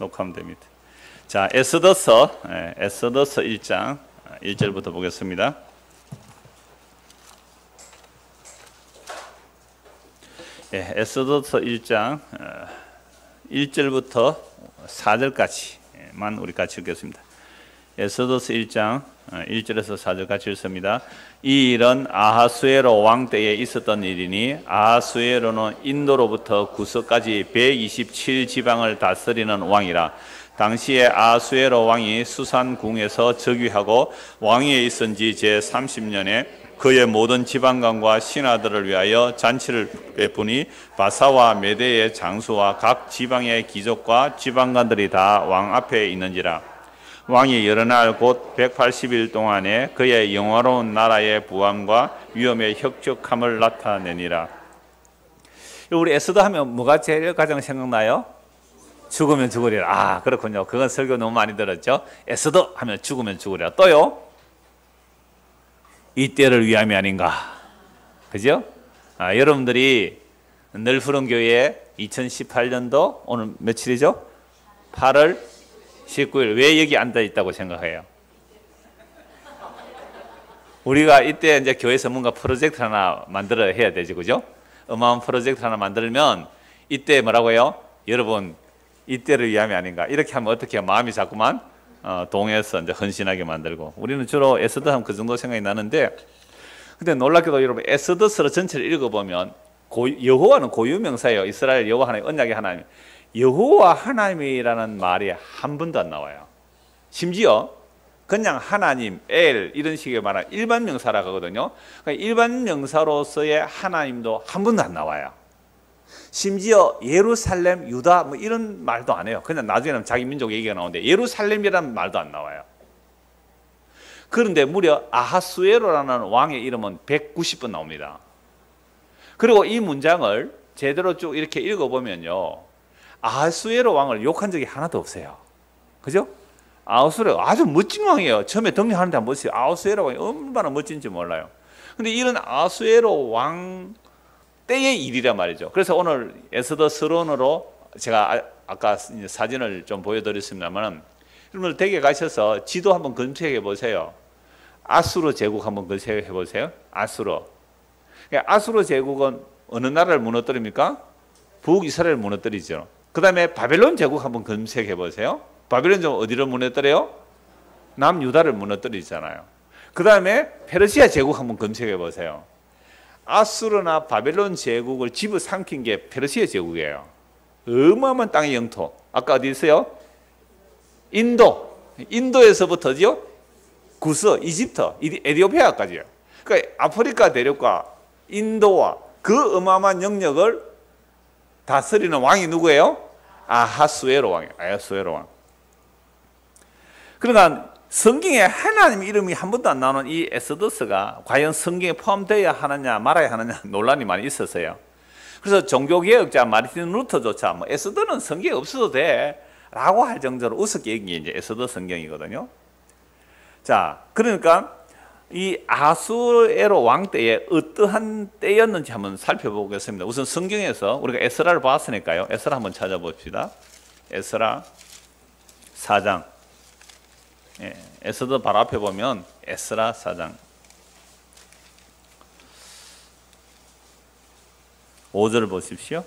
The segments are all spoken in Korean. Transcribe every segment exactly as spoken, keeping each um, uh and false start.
녹화하면 됩니다. 자, 에스더서, 예, 에스더서 일 장 일 절부터 보겠습니다. 예, 에스더서 일 장 일 절부터 사 절까지만 우리 같이 읽겠습니다. 에스더서 일 장 일 절에서 사 절 같이 읽습니다. 이 일은 아하수에로 왕 때에 있었던 일이니 아하수에로는 인도로부터 구서까지 백이십칠 지방을 다스리는 왕이라. 당시에 아하수에로 왕이 수산궁에서 즉위하고 왕위에 있은 지 제삼십 년에 그의 모든 지방관과 신하들을 위하여 잔치를 베푸니 바사와 메대의 장수와 각 지방의 귀족과 지방관들이 다 왕 앞에 있는지라. 왕이 여러 날 곧 백팔십 일 동안에 그의 영화로운 나라의 부함과 위엄의 혁혁함을 나타내니라. 우리 에스더 하면 뭐가 제일 가장 생각나요? 죽으면 죽으리라. 아, 그렇군요. 그건 설교 너무 많이 들었죠. 에스더 하면 죽으면 죽으리라. 또요? 이때를 위함이 아닌가. 그죠? 아, 여러분들이 늘 푸른 교회 이천십팔 년도 오늘 며칠이죠? 팔월 십구일 왜 여기 앉아 있다고 생각해요? 우리가 이때 이제 교회에서 뭔가 프로젝트 하나 만들어야 해야 되지, 그죠? 어마어마한 프로젝트 하나 만들면 이때 뭐라고요? 여러분, 이때를 위함이 아닌가. 이렇게 하면 어떻게 해요? 마음이 자꾸만 어, 동해서 이제 헌신하게 만들고. 우리는 주로 에스더 하면 그 정도 생각이 나는데, 근데 놀랍게도 여러분 에스더서 전체를 읽어보면 고, 여호와는 고유명사예요. 이스라엘 여호와 하나님, 언약의 하나님. 여호와 하나님이라는 말이 한 번도 안 나와요. 심지어 그냥 하나님, 엘 이런 식의 말은 일반 명사라고 하거든요. 그러니까 일반 명사로서의 하나님도 한 번도 안 나와요. 심지어 예루살렘, 유다 뭐 이런 말도 안 해요. 그냥 나중에는 자기 민족 얘기가 나오는데 예루살렘이라는 말도 안 나와요. 그런데 무려 아하수에로라는 왕의 이름은 백구십 번 나옵니다. 그리고 이 문장을 제대로 쭉 이렇게 읽어보면요, 아하수에로 왕을 욕한 적이 하나도 없어요. 그죠? 아하수에로 아주 멋진 왕이에요. 처음에 등장하는데 한번 보세요. 아하수에로 왕이 얼마나 멋진지 몰라요. 근데 이런 아하수에로 왕 때의 일이란 말이죠. 그래서 오늘 에스더 서론으로 제가 아, 아까 사진을 좀 보여드렸습니다만, 여러분들 댁에 가셔서 지도 한번 검색해 보세요. 아수르 제국 한번 검색해 보세요. 아수르. 아수르 제국은 어느 나라를 무너뜨립니까? 북이스라엘을 무너뜨리죠. 그 다음에 바벨론 제국 한번 검색해 보세요. 바벨론 제국 어디를 무너뜨려요? 남유다를 무너뜨리잖아요. 그 다음에 페르시아 제국 한번 검색해 보세요. 아수르나 바벨론 제국을 집어삼킨 게 페르시아 제국이에요. 어마어마한 땅의 영토. 아까 어디 있어요? 인도. 인도에서부터죠. 구스, 이집트, 에티오피아까지요. 그러니까 아프리카 대륙과 인도와 그 어마어마한 영역을 다스리는 왕이 누구예요? 아하수에로 왕이에요. 아하수에로 왕. 그러니까 성경에 하나님 이름이 한 번도 안 나오는 이 에스더서가 과연 성경에 포함되어야 하느냐 말아야 하느냐 논란이 많이 있었어요. 그래서 종교개혁자 마르틴 루터조차 뭐 에스더는 성경에 없어도 돼 라고 할 정도로 우습게 얘기한 게 이제 에스더 성경이거든요. 자, 그러니까 이 아하수에로 왕 때에 어떠한 때였는지 한번 살펴보겠습니다. 우선 성경에서 우리가 에스라를 봤으니까요. 에스라 한번 찾아봅시다. 에스라 사 장. 예, 에스더 바로 앞에 보면 에스라 사 장 오 절 보십시오.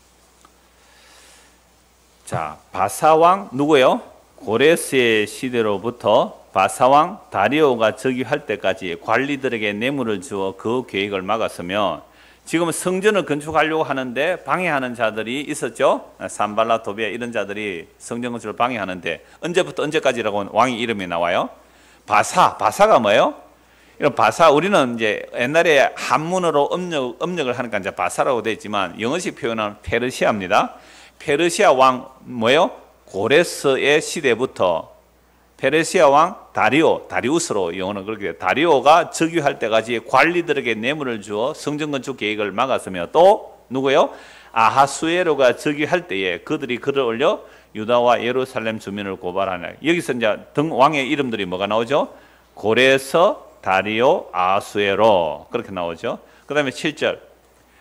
자, 바사왕 누구예요? 고레스의 시대로부터 바사왕 다리오가 즉위할 때까지 관리들에게 뇌물을 주어 그 계획을 막았으며, 지금 성전을 건축하려고 하는데 방해하는 자들이 있었죠. 산발라, 도비아 이런 자들이 성전 건축을 방해하는데, 언제부터 언제까지라고 왕의 이름이 나와요? 바사, 바사가 뭐예요? 이런 바사, 우리는 이제 옛날에 한문으로 음력, 음력을 하니까 이제 바사라고 되어 있지만 영어식 표현은 페르시아입니다. 페르시아 왕 뭐예요? 고레스의 시대부터 페르시아 왕 다리오, 다리우스로 영어는 그렇게 돼요. 다리오가 즉위할 때까지 관리들에게 뇌물을 주어 성전 건축 계획을 막았으며, 또 누구요? 아하수에로가 즉위할 때에 그들이 글을 올려 유다와 예루살렘 주민을 고발하냐. 여기서 이제 등 왕의 이름들이 뭐가 나오죠? 고레스, 다리오, 아하수에로 그렇게 나오죠. 그 다음에 칠 절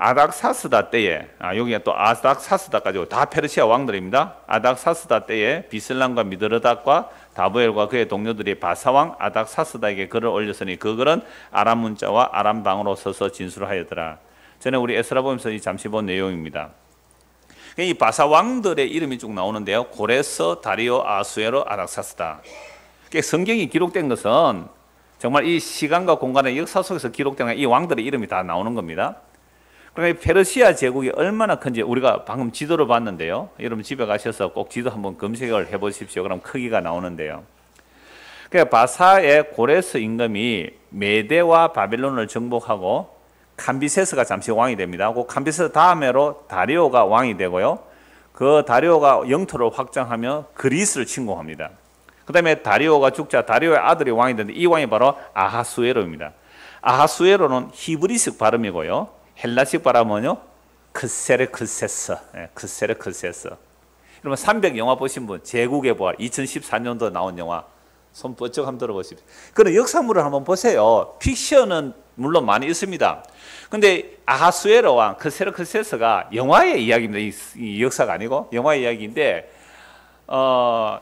아닥사스다 때에, 아, 여기에 또 아닥사스다까지 다 페르시아 왕들입니다. 아닥사스다 때에 비슬람과 미드르닷과 다부엘과 그의 동료들이 바사왕 아닥사스다에게 글을 올렸으니 그 글은 아람 문자와 아람 방으로 써서 진술하였더라. 전에 우리 에스라 보면서 잠시 본 내용입니다. 이 바사 왕들의 이름이 쭉 나오는데요. 고레스, 다리오, 아수에로, 아닥사스다. 성경이 기록된 것은 정말 이 시간과 공간의 역사 속에서 기록된 이 왕들의 이름이 다 나오는 겁니다. 그러니까 페르시아 제국이 얼마나 큰지 우리가 방금 지도를 봤는데요. 여러분 집에 가셔서 꼭 지도 한번 검색을 해보십시오. 그럼 크기가 나오는데요. 그러니까 바사의 고레스 임금이 메대와 바벨론을 정복하고 캄비세스가 잠시 왕이 됩니다. 그 캄비세스 다음으로 다리오가 왕이 되고요. 그 다리오가 영토를 확장하며 그리스를 침공합니다. 그 다음에 다리오가 죽자 다리오의 아들이 왕이 되는데 이 왕이 바로 아하수에로입니다. 아하수에로는 히브리식 발음이고요. 헬라식 발음은요, 크세르크세스, 네, 크세르크세스. 여러분 삼백 영화 보신 분, 제국의 부활, 이천십사 년도 나온 영화 손 번쩍 한번 들어보십시오. 그런 역사물을 한번 보세요. 픽션은 물론 많이 있습니다. 근데 아하수에로 왕 크세르크세스가 영화의 이야기입니다. 이, 이 역사가 아니고 영화의 이야기인데 어,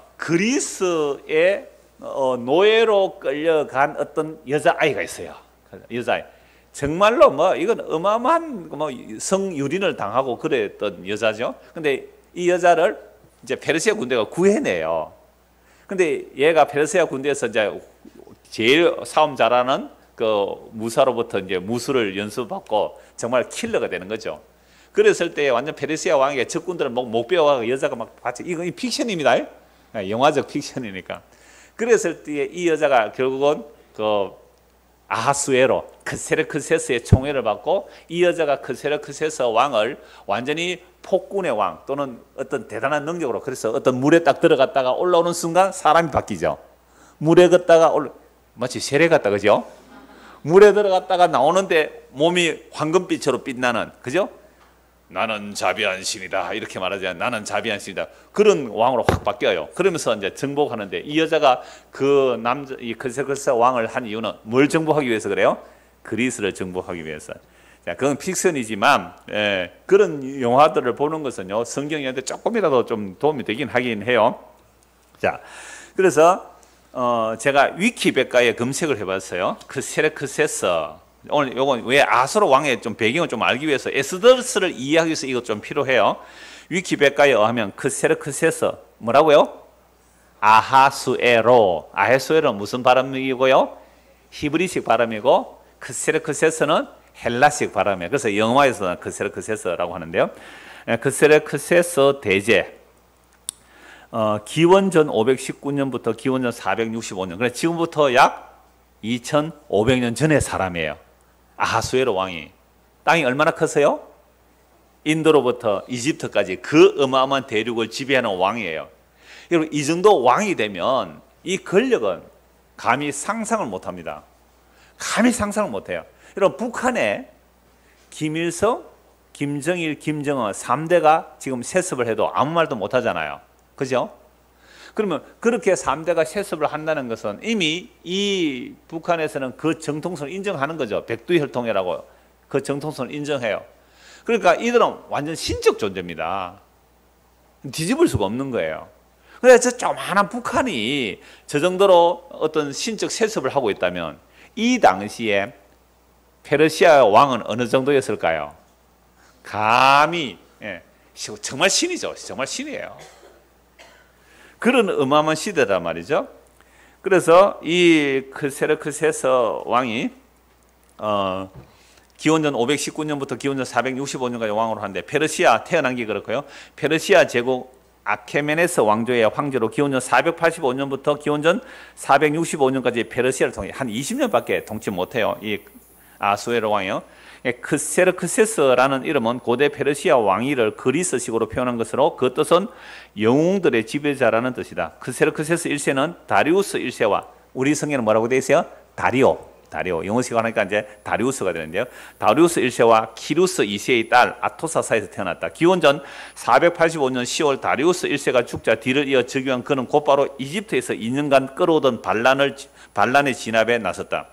그리스의 어, 노예로 끌려간 어떤 여자아이가 있어요. 여자아이. 정말로 뭐 이건 어마어마한 뭐 성유린을 당하고 그랬던 여자죠. 근데 이 여자를 이제 페르시아 군대가 구해내요. 근데 얘가 페르시아 군대에서 이제 제일 싸움 잘하는 그 무사로부터 이제 무술을 연수받고 정말 킬러가 되는 거죠. 그랬을 때 완전 페르시아 왕에게 적군들을 목, 목 베어가고 여자가 막 같이 이거 픽션입니다. 영화적 픽션이니까. 그랬을 때 이 여자가 결국은 그 아하수에로 크세르크세스의 총애를 받고 이 여자가 크세르크세스 왕을 완전히 폭군의 왕 또는 어떤 대단한 능력으로 그래서 어떤 물에 딱 들어갔다가 올라오는 순간 사람이 바뀌죠. 물에 걷다가 올라 마치 세례 같다 그죠? 물에 들어갔다가 나오는데 몸이 황금빛으로 빛나는 그죠? 나는 자비한 신이다 이렇게 말하지 나는 자비한 신이다 그런 왕으로 확 바뀌어요. 그러면서 이제 정복하는데 이 여자가 그 남자 이 크세르크세스 왕을 한 이유는 뭘 정복하기 위해서 그래요? 그리스를 정복하기 위해서. 자, 그건 픽션이지만 예, 그런 영화들을 보는 것은요 성경한테 조금이라도 좀 도움이 되긴 하긴 해요. 자, 그래서 어, 제가 위키백과에 검색을 해봤어요. 크세르크세스 오늘 요건 왜 아수르 왕의 좀 배경을 좀 알기 위해서 에스더스를 이해하기 위해서 이것 좀 필요해요. 위키백과에 의하면 크세르크세스 뭐라고요? 아하수에로. 아하수에로는 무슨 발음이고요? 히브리식 발음이고 크세르크세스는 헬라식 발음이에요. 그래서 영화에서는 크세르크세스라고 하는데요. 크세르크세스 대제 어, 기원전 오백십구 년부터 기원전 사백육십오 년. 그래서 지금부터 약 이천오백 년 전의 사람이에요. 아하수에로 왕이. 땅이 얼마나 컸어요? 인도로부터 이집트까지 그 어마어마한 대륙을 지배하는 왕이에요. 여러분 이 정도 왕이 되면 이 권력은 감히 상상을 못합니다. 감히 상상을 못해요. 여러분 북한에 김일성, 김정일, 김정은 삼 대가 지금 세습을 해도 아무 말도 못하잖아요. 그죠? 그러면 그렇게 삼 대가 세습을 한다는 것은 이미 이 북한에서는 그 정통성을 인정하는 거죠. 백두의 혈통이라고 그 정통성을 인정해요. 그러니까 이들은 완전 신적 존재입니다. 뒤집을 수가 없는 거예요. 그래서 조그마한 북한이 저 정도로 어떤 신적 세습을 하고 있다면 이 당시에 페르시아 왕은 어느 정도였을까요? 감히 예, 정말 신이죠. 정말 신이에요. 그런 어마어마한 시대란 말이죠. 그래서 이 크세르크세스 왕이 어, 기원전 오백십구 년부터 기원전 사백육십오 년까지 왕으로 하는데 페르시아 태어난 게 그렇고요. 페르시아 제국 아케메네스 왕조의 황제로 기원전 사백팔십오 년부터 기원전 사백육십오 년까지 페르시아를 통해 한 이십 년밖에 통치 못해요. 이 아수에로 왕이요. 크세르크세스라는 이름은 고대 페르시아 왕위를 그리스식으로 표현한 것으로 그 뜻은 영웅들의 지배자라는 뜻이다. 크세르크세스 일 세는 다리우스 일 세와 우리 성경은 뭐라고 되어 있어요? 다리오. 다리오. 영어식 하니까 이제 다리우스가 되는데요. 다리우스 일 세와 키루스 이 세의 딸 아토사 사이에서 태어났다. 기원전 사백팔십오 년 시월 다리우스 일 세가 죽자 뒤를 이어 즉위한 그는 곧바로 이집트에서 이 년간 끌어오던 반란을 반란의 진압에 나섰다.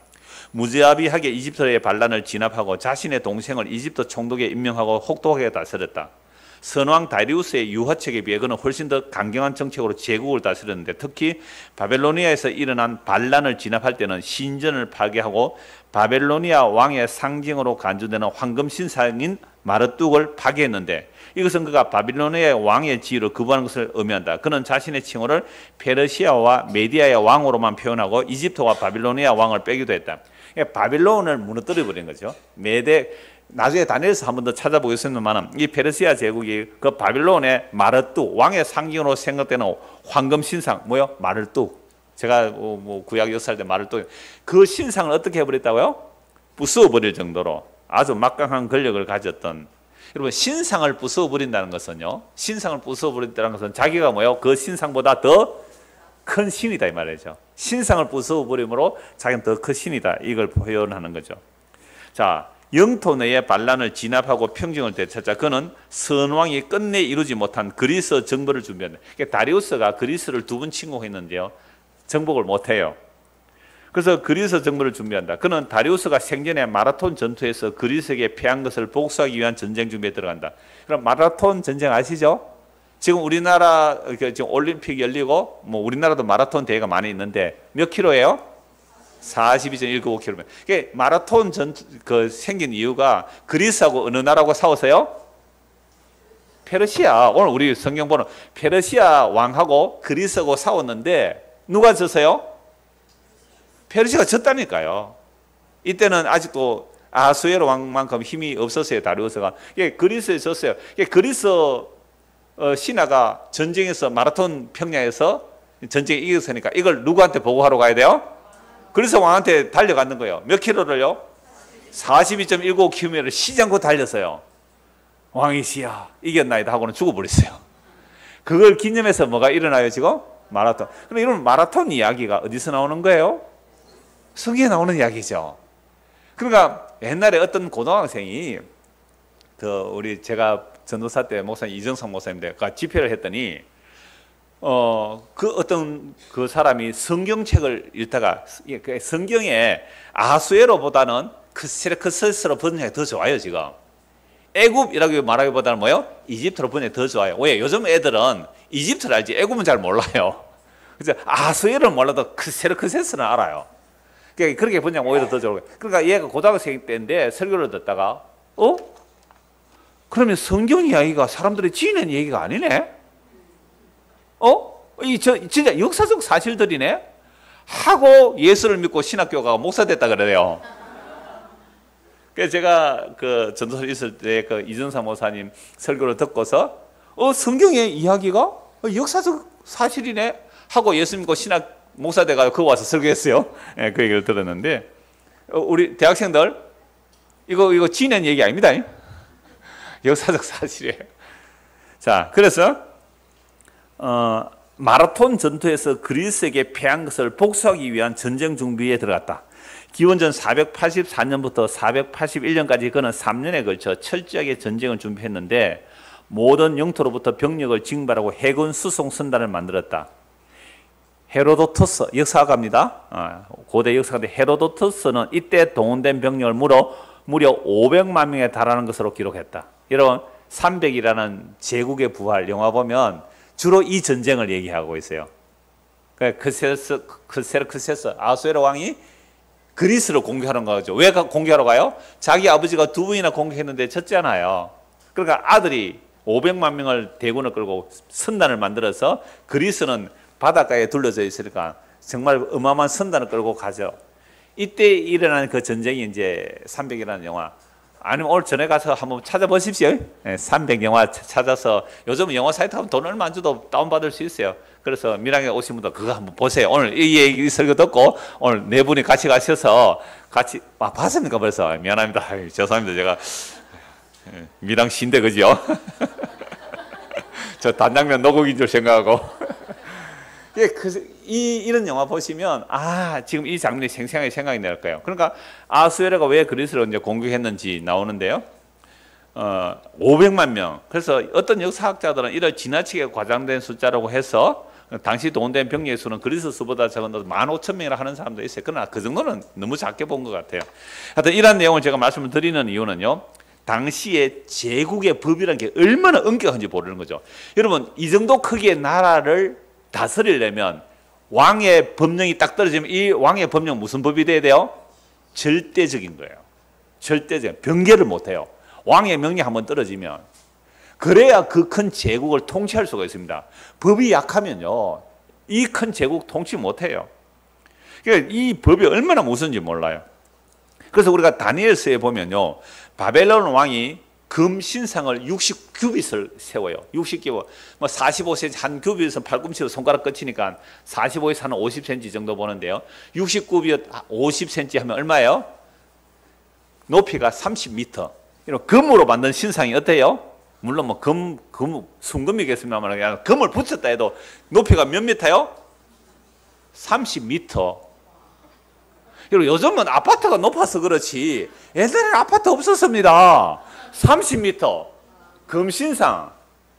무자비하게 이집트의 반란을 진압하고 자신의 동생을 이집트 총독에 임명하고 혹독하게 다스렸다. 선왕 다리우스의 유화책에 비해 그는 훨씬 더 강경한 정책으로 제국을 다스렸는데, 특히 바벨로니아에서 일어난 반란을 진압할 때는 신전을 파괴하고 바벨로니아 왕의 상징으로 간주되는 황금 신상인 마르뚝을 파괴했는데, 이것은 그가 바빌로니아의 왕의 지위를 거부하는 것을 의미한다. 그는 자신의 칭호를 페르시아와 메디아의 왕으로만 표현하고 이집트와 바빌로니아 왕을 빼기도 했다. 바빌론을 무너뜨려 버린 거죠. 메데 나중에 다니엘서 한 번 더 찾아보겠습니다만, 이 페르시아 제국이 그 바빌론의 마르뚝 왕의 상징으로 생각되는 황금 신상, 뭐요? 마르뚝. 제가 뭐 구약 역사할 때 마르뚝, 그 신상을 어떻게 해버렸다고요? 부숴버릴 정도로 아주 막강한 권력을 가졌던. 여러분, 신상을 부숴버린다는 것은요, 신상을 부숴버린다는 것은 자기가 뭐요? 그 신상보다 더 큰 신이다 이 말이죠. 신상을 부숴버림으로 자기는 더 큰 신이다, 이걸 표현하는 거죠. 자, 영토 내의 반란을 진압하고 평정을 되찾자 그는 선왕이 끝내 이루지 못한 그리스 정벌을 준비한다. 그러니까 다리우스가 그리스를 두 번 침공했는데요, 정복을 못해요. 그래서 그리스 정벌을 준비한다. 그는 다리우스가 생전에 마라톤 전투에서 그리스에게 패한 것을 복수하기 위한 전쟁 준비에 들어간다. 그럼 마라톤 전쟁 아시죠? 지금 우리나라 지금 올림픽 열리고 뭐 우리나라도 마라톤 대회가 많이 있는데 몇 킬로예요? 사십이 점 일구오 킬로미터. 그게 마라톤 전투 그 생긴 이유가 그리스하고 어느 나라하고 싸웠어요? 페르시아. 오늘 우리 성경 보는 페르시아 왕하고 그리스하고 싸웠는데 누가 졌어요? 페르시아가 졌다니까요. 이때는 아직도 아하수에로 왕만큼 힘이 없었어요. 다리우스가. 이게 그리스에 졌어요. 이게 그리스 어, 신하가 전쟁에서 마라톤 평야에서 전쟁에 이겼으니까 이걸 누구한테 보고하러 가야 돼요? 그래서 왕한테 달려가는 거예요. 몇 킬로를요? 사십이 점 일구오 킬로미터를 쉬지 않고 달렸어요. 왕이시여 이겼나이다 하고는 죽어버렸어요. 그걸 기념해서 뭐가 일어나요 지금? 마라톤. 그럼 이런 마라톤 이야기가 어디서 나오는 거예요? 성경에 나오는 이야기죠. 그러니까 옛날에 어떤 고등학생이 그 우리 제가 전도사 때 목사님 이정성 목사님들 집회를 했더니 어 그 어떤 그 사람이 성경책을 읽다가 성경에 아하수에로보다는 크세르크세스로 번역이 더 좋아요. 지금 애굽이라고 말하기보다는 뭐요? 이집트로 번역이 더 좋아요. 왜? 요즘 애들은 이집트를 알지 애굽은 잘 몰라요. 그래서 아하수에를 몰라도 크세르크세스는 알아요. 그러니까 그렇게 번역하면 오히려 더 좋아요. 그러니까 얘가 고등학생 때인데 설교를 듣다가 어? 그러면 성경 이야기가 사람들이 지어낸 얘기가 아니네? 어? 이 저 진짜 역사적 사실들이네? 하고 예수를 믿고 신학교 가고 목사 됐다 그래요. 그래서 제가 그 전도사 있을 때 그 이정사 목사님 설교를 듣고서 어 성경의 이야기가 어, 역사적 사실이네? 하고 예수 믿고 신학 목사 돼가지고 그거 와서 설교했어요. 예, 그 얘기를 들었는데 어, 우리 대학생들 이거 이거 지어낸 얘기 아닙니다. 역사적 사실이에요. 자, 그래서 어, 마라톤 전투에서 그리스에게 패한 것을 복수하기 위한 전쟁 준비에 들어갔다. 기원전 사백팔십사 년부터 사백팔십일 년까지 그는 삼 년에 걸쳐 철저하게 전쟁을 준비했는데 모든 영토로부터 병력을 징발하고 해군 수송 선단을 만들었다. 헤로도토스 역사가입니다. 어, 고대 역사가인데 헤로도토스는 이때 동원된 병력을 무려 무려 오백만 명에 달하는 것으로 기록했다. 여러분 삼백이라는 제국의 부활 영화 보면 주로 이 전쟁을 얘기하고 있어요. 크세스, 크세르크세스 아수에로 왕이 그리스를 공격하는 거죠. 왜 공격하러 가요? 자기 아버지가 두 번이나 공격했는데 졌잖아요. 그러니까 아들이 오백만 명을 대군을 끌고 선단을 만들어서 그리스는 바닷가에 둘러져 있으니까 정말 어마어마한 선단을 끌고 가죠. 이때 일어나는 그 전쟁이 이제 삼백이라는 영화. 아니면 오늘 전에 가서 한번 찾아보십시오. 네, 삼백 영화 찾아서 요즘 영화 사이트 하면 돈 얼마 안 줘도 다운받을 수 있어요. 그래서 밀양에 오신 분들 그거 한번 보세요. 오늘 이 얘기 설교 듣고 오늘 네 분이 같이 가셔서 같이 아 봤습니까 벌써? 미안합니다. 아유, 죄송합니다. 제가 밀양 신대 그죠? 저 단장면 노곡인 줄 생각하고 예, 그, 이, 이런 영화 보시면, 아, 지금 이 장면이 생생하게 생각이 날 거예요. 그러니까, 아수에르가 왜 그리스를 이제 공격했는지 나오는데요. 어, 오백만 명. 그래서 어떤 역사학자들은 이를 지나치게 과장된 숫자라고 해서, 당시 동원된 병력의 수는 그리스 수보다 적은 만 오천 명이라 하는 사람도 있어요. 그러나 그 정도는 너무 작게 본 것 같아요. 하여튼 이런 내용을 제가 말씀을 드리는 이유는요, 당시에 제국의 법이라는 게 얼마나 엄격한지 모르는 거죠. 여러분, 이 정도 크기의 나라를 다스리려면 왕의 법령이 딱 떨어지면 이 왕의 법령 무슨 법이 돼야 돼요? 절대적인 거예요. 절대적인. 변개를 못해요. 왕의 명령 한번 떨어지면. 그래야 그 큰 제국을 통치할 수가 있습니다. 법이 약하면요, 이 큰 제국 통치 못해요. 그러니까 이 법이 얼마나 무서운지 몰라요. 그래서 우리가 다니엘서에 보면요, 바벨론 왕이 금 신상을 육십 규빗을 세워요. 육십 규빗, 뭐 사십오 센티미터, 한 규빗은 팔꿈치로 손가락 끝이니까 사십오에서 한 오십 센티미터 정도 보는데요. 육십 규빗 오십 센티미터 하면 얼마예요? 높이가 삼십 미터. 이런 금으로 만든 신상이 어때요? 물론 뭐 금, 금, 순금이겠습니다만 금을 붙였다 해도 높이가 몇 미터요? 삼십 미터. 여러분, 요즘은 아파트가 높아서 그렇지 예전에는 아파트 없었습니다. 삼십 미터 금신상,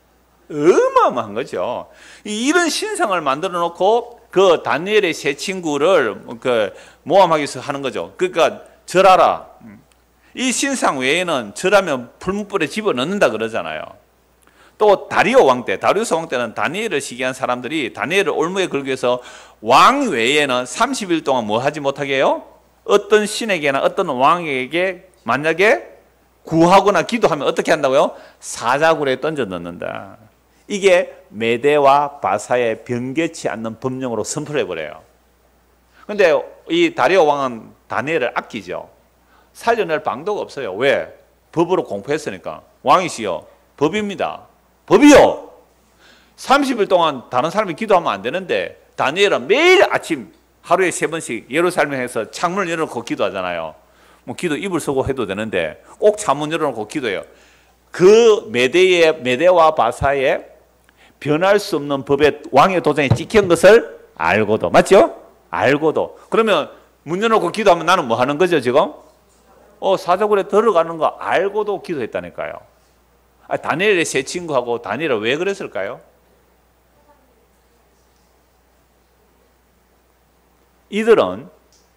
어마어마한 거죠. 이런 신상을 만들어 놓고 그 다니엘의 세 친구를 그 모함하기 위해서 하는 거죠. 그러니까 절하라. 이 신상 외에는 절하면 풀무불에 집어넣는다 그러잖아요. 또 다리오 왕 때, 다리우스 왕 때는 다니엘을 시기한 사람들이 다니엘을 올무에 걸기 위해서 왕 외에는 삼십 일 동안 뭐 하지 못하게 해요? 어떤 신에게나 어떤 왕에게 만약에 구하거나 기도하면 어떻게 한다고요? 사자굴에 던져 넣는다. 이게 메대와 바사의 변개치 않는 법령으로 선포를 해버려요. 근데 이 다리오 왕은 다니엘을 아끼죠. 살려낼 방도가 없어요. 왜? 법으로 공포했으니까. 왕이시여, 법입니다. 법이요! 삼십 일 동안 다른 사람이 기도하면 안 되는데 다니엘은 매일 아침 하루에 세 번씩 예루살렘에서 창문을 열어놓고 기도하잖아요. 뭐 기도 입을 쓰고 해도 되는데 꼭 창문 열어놓고 기도해요. 그 메대의, 메대와 바사의 변할 수 없는 법에 왕의 도장이 찍힌 것을 알고도, 맞죠? 알고도. 그러면 문 열어놓고 기도하면 나는 뭐 하는 거죠, 지금? 어, 사자굴에 들어가는 거 알고도 기도했다니까요. 아, 다니엘의 세 친구하고 다니엘은 왜 그랬을까요? 이들은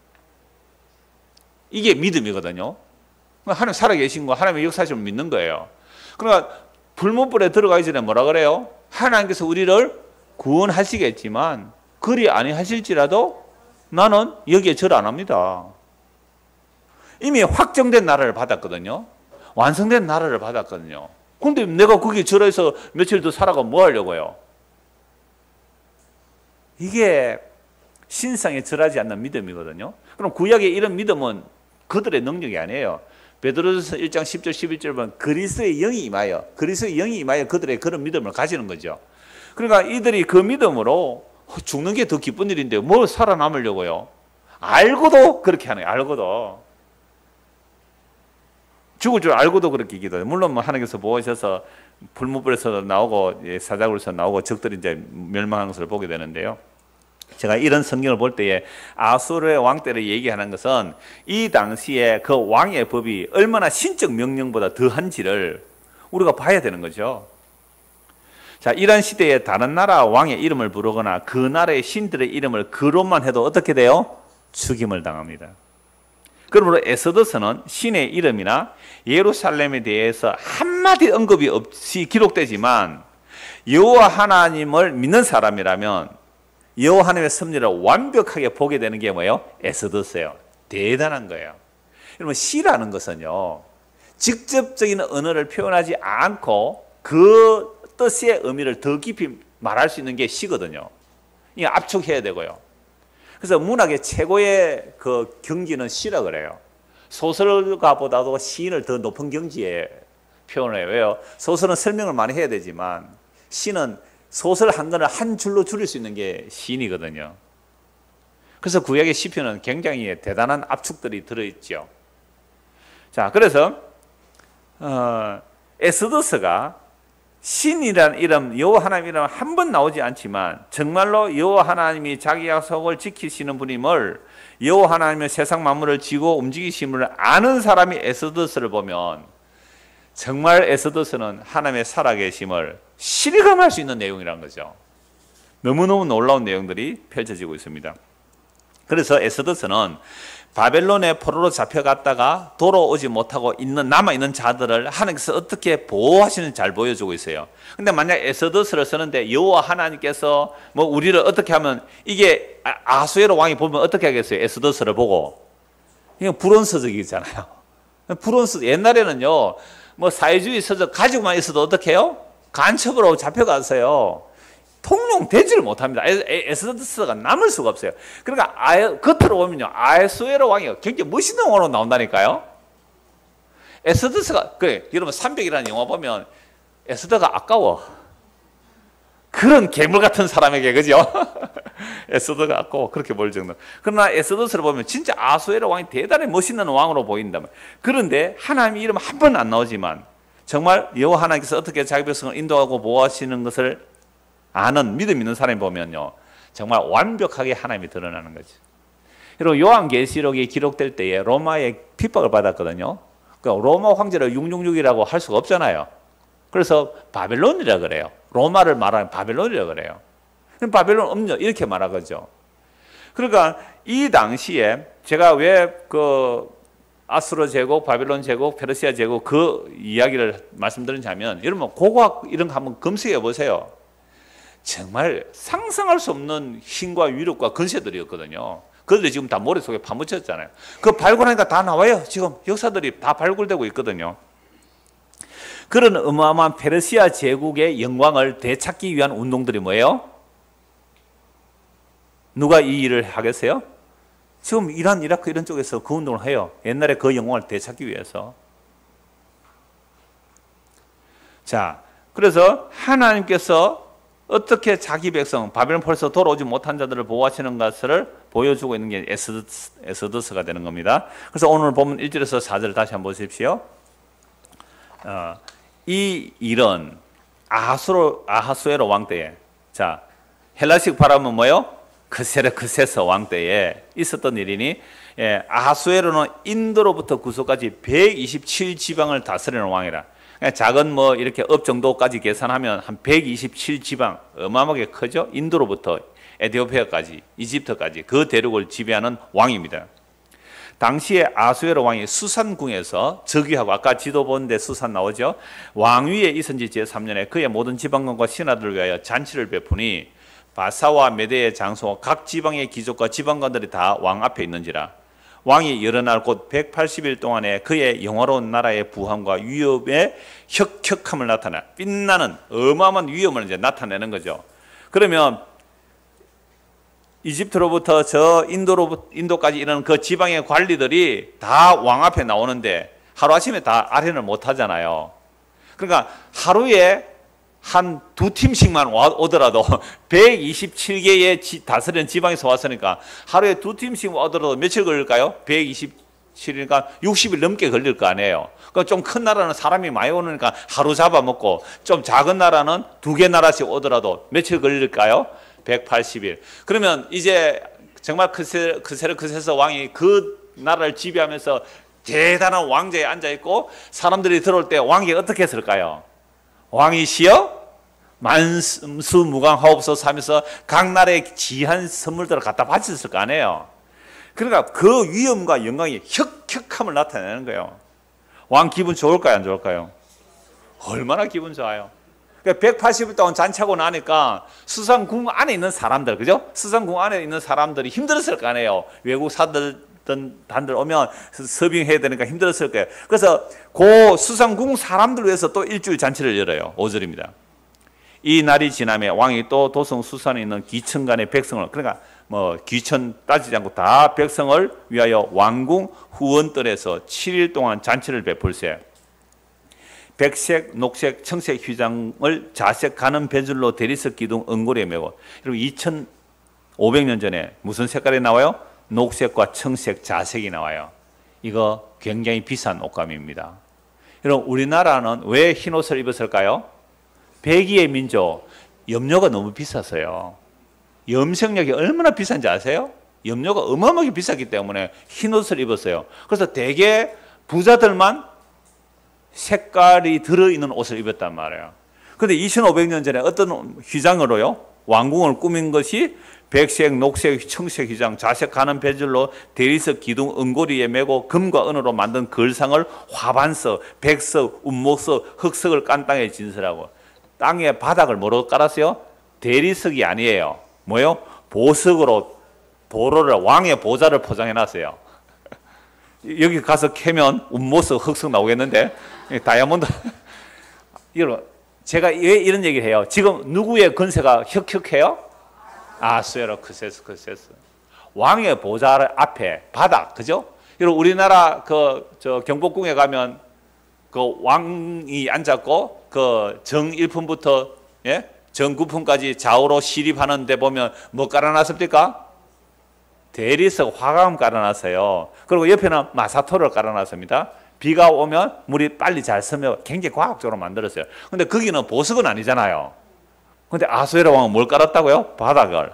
이게 믿음이거든요. 하나님 살아계신 거, 하나님의 역사심을 믿는 거예요. 그러니까 불문불에 들어가기 전에 뭐라 그래요? 하나님께서 우리를 구원하시겠지만 그리 아니하실지라도 나는 여기에 절 안 합니다. 이미 확정된 나라를 받았거든요. 완성된 나라를 받았거든요. 근데 내가 거기 절에서 며칠 더 살아가 뭐 하려고요? 이게 신상에 절하지 않는 믿음이거든요. 그럼 구약의 이런 믿음은 그들의 능력이 아니에요. 베드로전서 일 장 십 절 십일 절 보면 그리스도의 영이 임하여, 그리스도의 영이 임하여 그들의 그런 믿음을 가지는 거죠. 그러니까 이들이 그 믿음으로 죽는 게 더 기쁜 일인데 뭘 살아남으려고요? 알고도 그렇게 하는 거예요. 알고도. 죽을 줄 알고도 그렇게 기도해요. 물론 뭐 하나님께서 보호하셔서 불무불에서 나오고 사자굴에서 나오고 적들이 이제 멸망하는 것을 보게 되는데요. 제가 이런 성경을 볼 때에 아수르의 왕 때를 얘기하는 것은 이 당시에 그 왕의 법이 얼마나 신적 명령보다 더한지를 우리가 봐야 되는 거죠. 자, 이런 시대에 다른 나라 왕의 이름을 부르거나 그 나라의 신들의 이름을 거론만 해도 어떻게 돼요? 죽임을 당합니다. 그러므로 에스더서는 신의 이름이나 예루살렘에 대해서 한마디 언급이 없이 기록되지만 여호와 하나님을 믿는 사람이라면 여호와 하나님의 섭리를 완벽하게 보게 되는 게 뭐예요? 에스더서예요. 대단한 거예요. 여러분, 시라는 것은요, 직접적인 언어를 표현하지 않고 그 뜻의 의미를 더 깊이 말할 수 있는 게 시거든요. 이게 압축해야 되고요. 그래서 문학의 최고의 그 경지는 시라 그래요. 소설가보다도 시인을 더 높은 경지에 표현해요. 왜요? 소설은 설명을 많이 해야 되지만 시는 소설 한 권을 한 줄로 줄일 수 있는 게 시인이거든요. 그래서 구약의 시편은 굉장히 대단한 압축들이 들어있죠. 자, 그래서 어, 에스더서가 신이라는 이름, 여호와 하나님 이름 한 번 나오지 않지만 정말로 여호와 하나님이 자기 약속을 지키시는 분임을, 여호와 하나님의 세상 만물을 지고 움직이심을 아는 사람이 에스더서를 보면 정말 에스더서는 하나님의 살아계심을 실감할 수 있는 내용이라는 거죠. 너무너무 놀라운 내용들이 펼쳐지고 있습니다. 그래서 에스더스는 바벨론의 포로로 잡혀갔다가 돌아오지 못하고 있는 남아있는 자들을 하나님께서 어떻게 보호하시는지 잘 보여주고 있어요. 근데 만약 에스더스를 쓰는데 여호와 하나님께서 뭐 우리를 어떻게 하면, 이게 아수에로 왕이 보면 어떻게 하겠어요? 에스더스를 보고 이거 불온서적이잖아요. 불온서, 옛날에는요 뭐 사회주의 서적 가지고만 있어도 어떻게 해요? 간첩으로 잡혀가서요 통용 되지를 못합니다. 에스더스가 남을 수가 없어요. 그러니까 아예, 겉으로 보면요 아수에로 왕이 굉장히 멋있는 왕으로 나온다니까요. 에스더스가, 그래 여러분 삼백이라는 영화 보면 에스더가 아까워. 그런 괴물 같은 사람에게, 그죠? 에스더가 아까워, 그렇게 볼 정도. 그러나 에스더스를 보면 진짜 아수에로 왕이 대단히 멋있는 왕으로 보인다. 그런데 하나님의 이름 한 번 안 나오지만 정말 여호와 하나님께서 어떻게 자기 백성을 인도하고 보호하시는 것을 아는 믿음 있는 사람이 보면요 정말 완벽하게 하나님이 드러나는 거죠. 그리고 요한계시록이 기록될 때에 로마의 핍박을 받았거든요. 그러니까 로마 황제를 육육육이라고 할 수가 없잖아요. 그래서 바벨론이라 그래요. 로마를 말하면 바벨론이라 그래요. 바벨론 음녀 이렇게 말하거죠. 그러니까 이 당시에 제가 왜 그 아수르 제국, 바벨론 제국, 페르시아 제국 그 이야기를 말씀드리자면, 여러분 고고학 이런 거 한번 검색해 보세요. 정말 상상할 수 없는 힘과 위력과 건세들이었거든요. 그들이 지금 다 머릿속에 파묻혔잖아요. 그 발굴하니까 다 나와요. 지금 역사들이 다 발굴되고 있거든요. 그런 어마어마한 페르시아 제국의 영광을 되찾기 위한 운동들이 뭐예요? 누가 이 일을 하겠어요? 지금 이란, 이라크 이런 쪽에서 그 운동을 해요. 옛날에 그 영광을 되찾기 위해서. 자, 그래서 하나님께서 어떻게 자기 백성, 바벨론 포로에서 돌아오지 못한 자들을 보호하시는 것을 보여주고 있는 게 에스더스, 에스더스가 되는 겁니다. 그래서 오늘 보면 일 절에서 사 절 다시 한번 보십시오. 어, 이 일은 아하수로, 아하수에로 왕 때에, 자, 헬라식 발음은 뭐예요? 크세르 크세서 왕 때에 있었던 일이니, 예, 아하수에로는 인도로부터 구소까지 백이십칠 지방을 다스리는 왕이라. 작은 뭐 이렇게 업 정도까지 계산하면 한 백이십칠 지방, 어마어마하게 크죠. 인도로부터 에티오피아까지, 이집트까지 그 대륙을 지배하는 왕입니다. 당시에 아수에로 왕이 수산궁에서 즉위하고, 아까 지도 보는데 수산 나오죠. 왕위에 있은 지 제삼 년에 그의 모든 지방관과 신하들을 위하여 잔치를 베푸니 바사와 메대의 장소와 각 지방의 귀족과 지방관들이 다 왕 앞에 있는지라. 왕이 여러 날 곧 백팔십 일 동안에 그의 영화로운 나라의 부함과 위협의 혁혁함을 나타내, 빛나는 어마어마한 위험을 이제 나타내는 거죠. 그러면 이집트로부터 저 인도로, 인도까지 이런 그 지방의 관리들이 다 왕 앞에 나오는데 하루아침에 다 아련을 못 하잖아요. 그러니까 하루에 한 두 팀씩만 오더라도 백이십칠 개의 지, 다스리는 지방에서 왔으니까 하루에 두 팀씩 오더라도 며칠 걸릴까요? 백이십칠이니까 육십 일 넘게 걸릴 거 아니에요. 그러니까 좀 큰 나라는 사람이 많이 오니까 하루 잡아먹고, 좀 작은 나라는 두 개 나라씩 오더라도 며칠 걸릴까요? 백팔십 일. 그러면 이제 정말 크세, 크세르 크세서 왕이 그 나라를 지배하면서 대단한 왕좌에 앉아있고, 사람들이 들어올 때 왕이 어떻게 했을까요? 왕이시여 만수무강하옵소서 하면서 각 나라에 귀한 선물들을 갖다 바쳤을 거 아니에요. 그러니까 그 위엄과 영광이 혁혁함을 나타내는 거예요. 왕 기분 좋을까요, 안 좋을까요? 얼마나 기분 좋아요. 그러니까 백팔십 일 동안 잔치하고 나니까 수산궁 안에 있는 사람들, 그죠? 수산궁 안에 있는 사람들이 힘들었을 거 아니에요. 외국 사들 단들 오면 서빙해야 되니까 힘들었을 거예요. 그래서 그 수산궁 사람들 위해서 또 일주일 잔치를 열어요. 오 절입니다. 이 날이 지나매 왕이 또 도성 수산에 있는 귀천간의 백성을, 그러니까 뭐 귀천 따지지 않고 다 백성을 위하여 왕궁 후원뜰에서 칠 일 동안 잔치를 베풀세. 백색, 녹색, 청색 휘장을 자색 가는 배줄로 대리석 기둥 은고리에 메고. 그리고 이천오백 년 전에 무슨 색깔이 나와요? 녹색과 청색, 자색이 나와요. 이거 굉장히 비싼 옷감입니다. 여러분, 우리나라는 왜 흰 옷을 입었을까요? 백이의 민족, 염료가 너무 비쌌어요. 염색약이 얼마나 비싼지 아세요? 염료가 어마어마하게 비쌌기 때문에 흰 옷을 입었어요. 그래서 대개 부자들만 색깔이 들어있는 옷을 입었단 말이에요. 그런데 이천오백 년 전에 어떤 휘장으로요? 왕궁을 꾸민 것이 백색, 녹색, 청색 휘장, 자색 가는 배줄로 대리석 기둥 은고리에 메고 금과 은으로 만든 걸상을 화반석, 백석, 운목석, 흑석을 깐 땅에 진설하고 땅에 바닥을 뭐로 깔았어요? 대리석이 아니에요. 뭐요? 보석으로 보로를 왕의 보좌를 포장해 놨어요. 여기 가서 캐면 운모석, 흑석 나오겠는데 다이아몬드. 이걸 제가 왜 이런 얘기를 해요? 지금 누구의 건세가 혁혁해요? 아수에로크세스크세스. 왕의 보좌 앞에 바닥, 그죠? 그리고 우리나라 그 저 경복궁에 가면 그 왕이 앉았고 그 정일품부터 예? 정구품까지 좌우로 시립하는 데 보면 뭐 깔아놨습니까? 대리석 화감 깔아놨어요. 그리고 옆에는 마사토를 깔아놨습니다. 비가 오면 물이 빨리 잘 스며 굉장히 과학적으로 만들었어요. 근데 거기는 보석은 아니잖아요. 근데 아수에로 왕은 뭘 깔았다고요? 바닥을.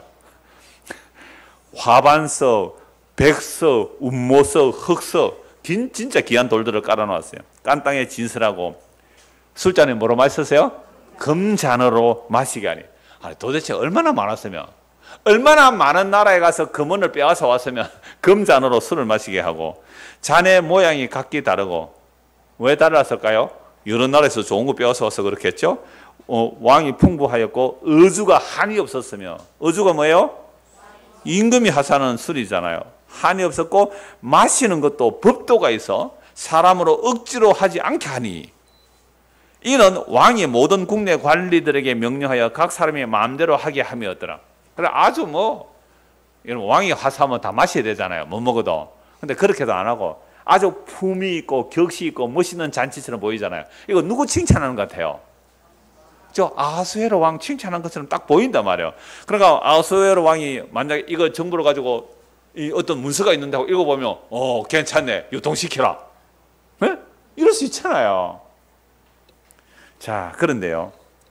화반석, 백석, 운모석, 흑석, 긴, 진짜 귀한 돌들을 깔아놨어요. 깐 땅에 진설하고 술잔에 뭐로 마셨어요? 금잔으로 마시게 하니. 아니, 도대체 얼마나 많았으면, 얼마나 많은 나라에 가서 금원을 빼앗아 왔으면 금잔으로 술을 마시게 하고, 잔의 모양이 각기 다르고. 왜 달랐을까요? 여러 나라에서 좋은 거 빼앗아 와서 그렇겠죠? 어, 왕이 풍부하였고 어주가 한이 없었으며, 어주가 뭐예요? 임금이 하사하는 술이잖아요. 한이 없었고 마시는 것도 법도가 있어 사람으로 억지로 하지 않게 하니, 이는 왕이 모든 국내 관리들에게 명령하여 각 사람이 마음대로 하게 함이었더라. 그래, 아주 뭐 왕이 하사하면 다 마셔야 되잖아요, 못 먹어도. 근데 그렇게도 안 하고 아주 품위 있고 격시 있고 멋있는 잔치처럼 보이잖아요. 이거 누구 칭찬하는 것 같아요? 저 아수에로 왕 칭찬한 것처럼 딱 보인단 말이에요. 그러니까 아수에로 왕이 만약에 이거 정보를 가지고 이 어떤 문서가 있는데 하고 읽어보면 어 괜찮네, 유통시키라, 네? 이럴 수 있잖아요. 자, 그런데요,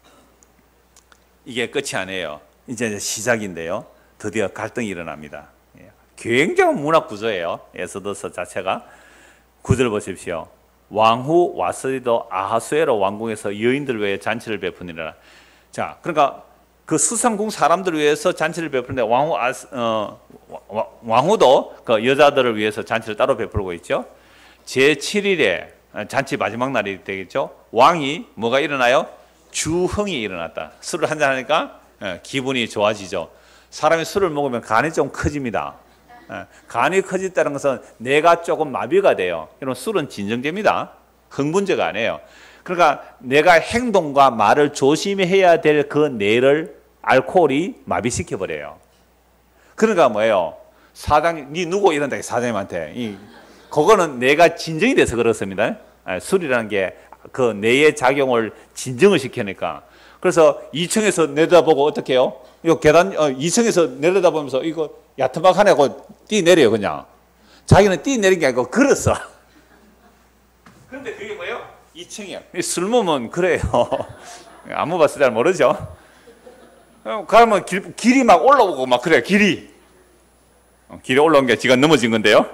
이게 끝이 아니에요. 이제 시작인데요, 드디어 갈등이 일어납니다. 굉장한 문학 구조예요, 에스더서 자체가. 구절 보십시오. 왕후 와스디도 아하수에로 왕궁에서 여인들 외에 잔치를 베푸니라. 자, 그러니까 그 수상궁 사람들을 위해서 잔치를 베푸는데 왕후 아스, 어, 왕후도 그 여자들을 위해서 잔치를 따로 베풀고 있죠. 제칠 일에 잔치 마지막 날이 되겠죠. 왕이 뭐가 일어나요? 주흥이 일어났다. 술을 한잔 하니까 기분이 좋아지죠. 사람이 술을 먹으면 간이 좀 커집니다. 간이 커졌다는 것은 뇌가 조금 마비가 돼요. 이런 술은 진정제입니다. 흥분제가 아니에요. 그러니까 내가 행동과 말을 조심해야 될 그 뇌를 알코올이 마비시켜 버려요. 그러니까 뭐예요? 사장님, 니 누구 이런다, 사장님한테. 이, 그거는 뇌가 진정이 돼서 그렇습니다. 술이라는 게 그 뇌의 작용을 진정을 시키니까. 그래서 이 층에서 내려다보고 어떻게 해요? 이 계단 어, 이 층에서 내려다보면서 이거 야트막 하나 하고 뛰 내려요, 그냥. 자기는 뛰 내린 게 아니고 걸었어. 그런데 그게 뭐예요? 이 층이야. 술 먹으면 그래요. 아무 봤을 때 잘 모르죠. 가면 길, 길이 막 올라오고 막 그래, 길이. 길이 올라온 게 지가 넘어진 건데요.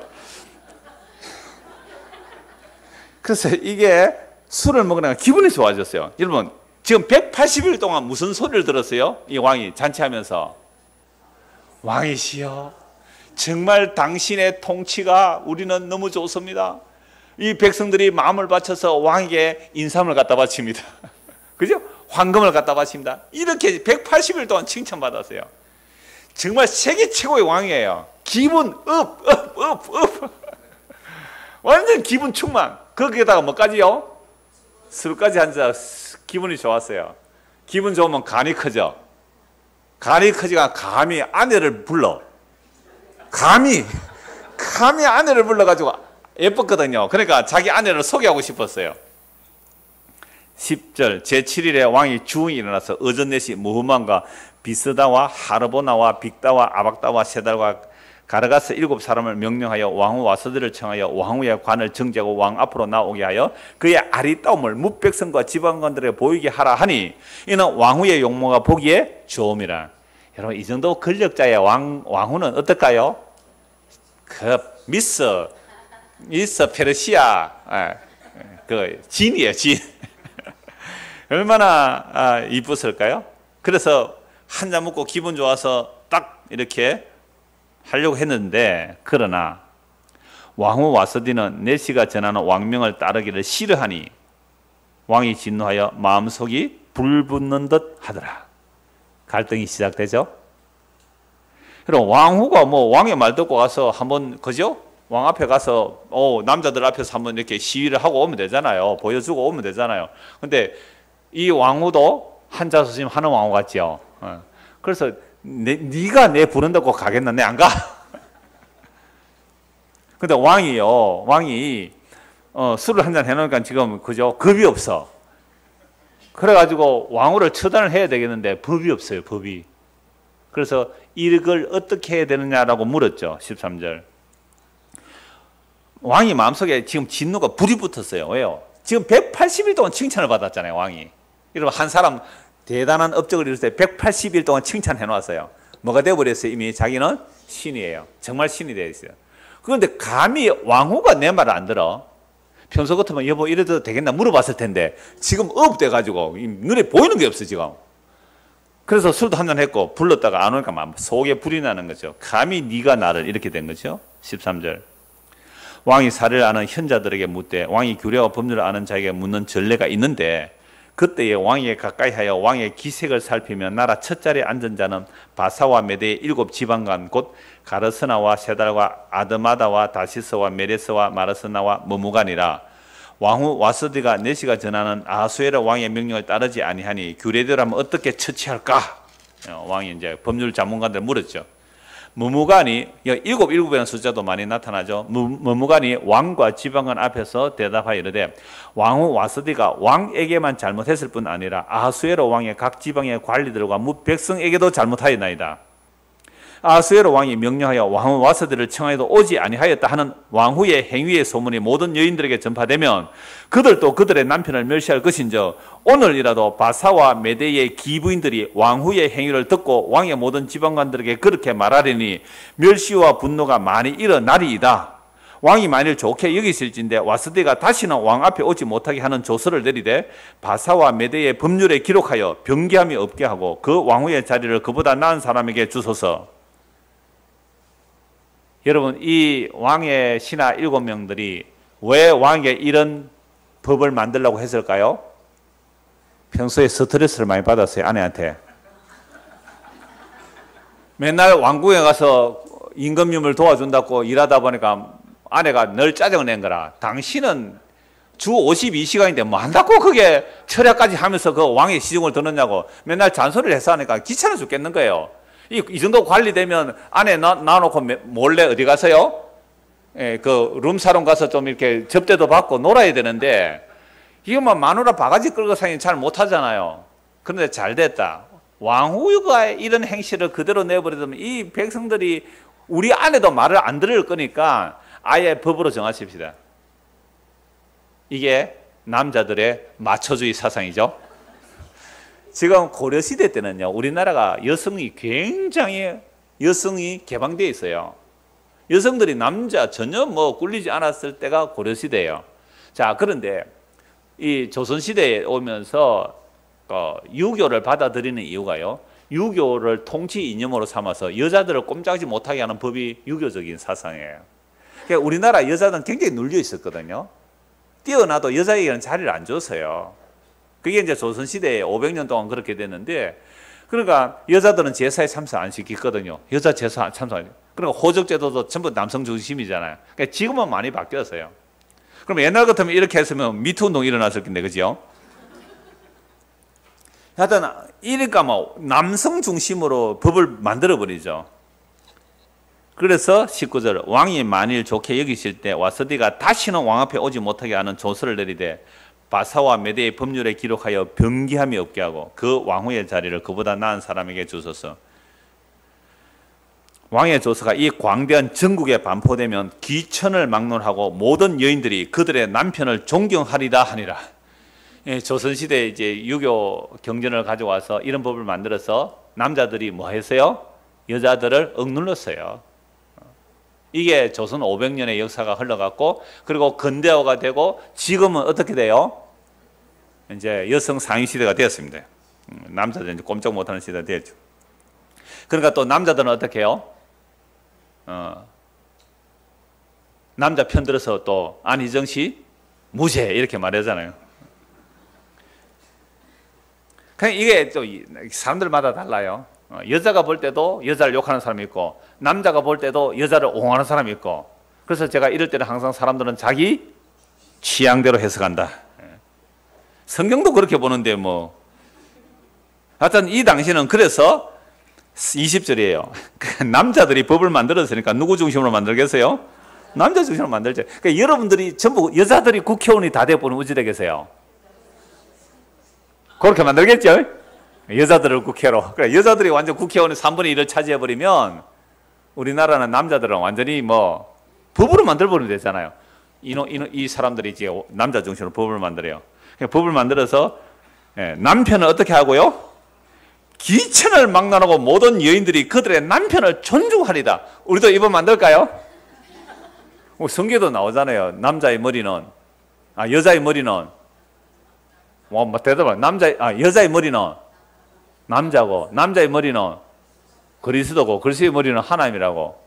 그래서 이게 술을 먹으니까 기분이 좋아졌어요. 여러분, 지금 백팔십 일 동안 무슨 소리를 들었어요? 이 왕이 잔치하면서. 왕이시여, 정말 당신의 통치가 우리는 너무 좋습니다. 이 백성들이 마음을 바쳐서 왕에게 인삼을 갖다 바칩니다. 그죠? 황금을 갖다 바칩니다. 이렇게 백팔십 일 동안 칭찬받았어요. 정말 세계 최고의 왕이에요. 기분 업, 업, 업, 업. 완전 기분 충만. 거기에다가 뭐까지요? 술까지 한잔 기분이 좋았어요. 기분 좋으면 간이 커져. 간이 커지가 감히 아내를 불러. 감히 감히 아내를 불러가지고 예뻤거든요. 그러니까 자기 아내를 소개하고 싶었어요. 십 절 제칠 일에 왕이 주흥이 일어나서 어전넷이 무흐만과 비스다와 하르보나와 빅다와 아박다와 세달과 가르가스 일곱 사람을 명령하여 왕후 와서들을 청하여 왕후의 관을 정지하고 왕 앞으로 나오게 하여 그의 아리따움을 뭇백성과 지방관들에 보이게 하라 하니, 이는 왕후의 용모가 보기에 좋음이라. 여러분, 이 정도 권력자의 왕, 왕후는 어떨까요? 그 미스 미스 페르시아 그 진이에요, 진. 얼마나 이뻤을까요? 그래서 한 잔 먹고 기분 좋아서 딱 이렇게 하려고 했는데, 그러나 왕후 와서디는 내시가 전하는 왕명을 따르기를 싫어하니 왕이 진노하여 마음속이 불붙는 듯 하더라. 갈등이 시작되죠. 그럼 왕후가 뭐 왕의 말 듣고 가서 한번, 그죠? 왕 앞에 가서 어, 남자들 앞에서 한번 이렇게 시위를 하고 오면 되잖아요. 보여주고 오면 되잖아요. 근데 이 왕후도 한자소심 하는 왕후 같죠. 어. 그래서 내, 네가 내 부른다고 가겠나? 내 안 가? 근데 왕이요, 왕이 어, 술을 한잔 해놓으니까 지금 그죠? 겁이 없어. 그래가지고 왕후를 처단을 해야 되겠는데 법이 없어요, 법이. 그래서 이걸 어떻게 해야 되느냐라고 물었죠. 십삼 절. 왕이 마음속에 지금 진노가 불이 붙었어요. 왜요? 지금 백팔십 일 동안 칭찬을 받았잖아요, 왕이. 여러분, 한 사람 대단한 업적을 이룰 때 백팔십 일 동안 칭찬해 놨어요. 뭐가 되어버렸어요? 이미 자기는 신이에요. 정말 신이 되어 있어요. 그런데 감히 왕후가 내 말을 안 들어. 평소 같으면 여보 이래도 되겠나 물어봤을 텐데 지금 업돼가지고 눈에 보이는 게 없어 지금. 그래서 술도 한잔 했고 불렀다가 안 오니까 막 속에 불이 나는 거죠. 감히 네가 나를, 이렇게 된 거죠. 십삼 절. 왕이 사례를 아는 현자들에게 묻되 왕이 규례와 법률을 아는 자에게 묻는 전례가 있는데, 그때에 왕에게 가까이하여 왕의 기색을 살피며 나라 첫 자리에 앉은 자는 바사와 메대의 일곱 지방간 곧 가르스나와 세달과 아드마다와 다시스와 메레스와 마르스나와 머무간이라. 왕후 와스디가 내시가 전하는 아하수에르 왕의 명령을 따르지 아니하니 규례대로 하면 어떻게 처치할까? 왕이 이제 법률 전문가들 물었죠. 머무간이, 일곱 일곱이라는 숫자도 많이 나타나죠. 머무간이 왕과 지방간 앞에서 대답하여 이르되 왕후 와스디가 왕에게만 잘못했을 뿐 아니라 아하수에로 왕의 각 지방의 관리들과 무 백성에게도 잘못하였나이다. 아하수에로 왕이 명령하여 왕후 와스디를 청하여도 오지 아니하였다 하는 왕후의 행위의 소문이 모든 여인들에게 전파되면 그들도 그들의 남편을 멸시할 것인저 오늘이라도 바사와 메대의 기부인들이 왕후의 행위를 듣고 왕의 모든 지방관들에게 그렇게 말하리니 멸시와 분노가 많이 일어나리이다. 왕이 만일 좋게 여기실진데 와스디가 다시는 왕 앞에 오지 못하게 하는 조서를 내리되 바사와 메대의 법률에 기록하여 변개함이 없게 하고 그 왕후의 자리를 그보다 나은 사람에게 주소서. 여러분, 이 왕의 신하 일곱 명들이 왜 왕에게 이런 법을 만들려고 했을까요? 평소에 스트레스를 많이 받았어요, 아내한테. 맨날 왕궁에 가서 임금님을 도와준다고 일하다 보니까 아내가 늘 짜증을 낸 거라. 당신은 주 오십이 시간인데 뭐 한다고 그게 철야까지 하면서 그 왕의 시중을 듣느냐고 맨날 잔소리를 해서 하니까 귀찮아 죽겠는 거예요. 이, 이 정도 관리되면 아내 놔, 놔놓고 몰래 어디 가서요? 예, 그 룸사롱 가서 좀 이렇게 접대도 받고 놀아야 되는데 이거만 마누라 바가지 끌고 사니 잘 못하잖아요. 그런데 잘 됐다. 왕후가 이런 행실을 그대로 내버리면 이 백성들이 우리 아내도 말을 안 들을 거니까 아예 법으로 정하십시다. 이게 남자들의 마초주의 사상이죠. 지금 고려시대 때는요, 우리나라가 여성이 굉장히 여성이 개방되어 있어요. 여성들이 남자 전혀 뭐 꿀리지 않았을 때가 고려시대예요. 자, 그런데 이 조선시대에 오면서 어, 유교를 받아들이는 이유가요, 유교를 통치 이념으로 삼아서 여자들을 꼼짝지 못하게 하는 법이 유교적인 사상이에요. 그러니까 우리나라 여자들은 굉장히 눌려 있었거든요. 뛰어나도 여자에게는 자리를 안 줬어요. 그게 이제 조선시대에 오백 년 동안 그렇게 됐는데, 그러니까 여자들은 제사에 참석 안 시켰거든요. 여자 제사 참석 안 시켰어요. 그러니까 호적제도도 전부 남성 중심이잖아요. 그러니까 지금은 많이 바뀌었어요. 그럼 옛날 같으면 이렇게 했으면 미투 운동 일어났을 텐데, 그죠? 하여튼, 이러니까 뭐, 남성 중심으로 법을 만들어버리죠. 그래서 십구 절, 왕이 만일 좋게 여기실 때 와스디가 다시는 왕 앞에 오지 못하게 하는 조서를 내리되 바사와 메대의 법률에 기록하여 변기함이 없게 하고 그 왕후의 자리를 그보다 나은 사람에게 주소서. 왕의 조서가 이 광대한 전국에 반포되면 귀천을 막론하고 모든 여인들이 그들의 남편을 존경하리다 하니라. 예, 조선시대 이제 유교 경전을 가져와서 이런 법을 만들어서 남자들이 뭐 했어요? 여자들을 억눌렀어요. 이게 조선 오백 년의 역사가 흘러갔고, 그리고 근대화가 되고 지금은 어떻게 돼요? 이제 여성 상위 시대가 되었습니다. 남자들 이제 꼼짝 못하는 시대가 되었죠. 그러니까 또 남자들은 어떻게 해요? 어, 남자 편 들어서 또 안희정 씨 무죄 이렇게 말하잖아요. 그냥 이게 또 사람들마다 달라요. 어, 여자가 볼 때도 여자를 욕하는 사람이 있고 남자가 볼 때도 여자를 옹호하는 사람이 있고, 그래서 제가 이럴 때는 항상 사람들은 자기 취향대로 해석한다. 성경도 그렇게 보는데 뭐 하여튼 이 당시는 그래서 이십 절이에요. 남자들이 법을 만들었으니까 누구 중심으로 만들겠어요? 남자 중심으로 만들죠. 그러니까 여러분들이 전부 여자들이 국회의원이 다 되어보면 어찌 되겠어요? 그렇게 만들겠죠? 여자들을 국회로. 그러니까 여자들이 완전 국회의원의 삼분의 일을 차지해버리면 우리나라는 남자들은 완전히 뭐 법으로 만들어버리면 되잖아요. 이, 이, 이 사람들이 이제 남자 중심으로 법을 만들어요. 법을 만들어서 남편은 어떻게 하고요? 기천을 막론하고 모든 여인들이 그들의 남편을 존중하리다. 우리도 이 법 만들까요? 성경에도 나오잖아요. 남자의 머리는, 아 여자의 머리는, 뭐, 뭐 대답을 남자, 아 여자의 머리는 남자고 남자의 머리는 그리스도고 그리스도의 머리는 하나님이라고.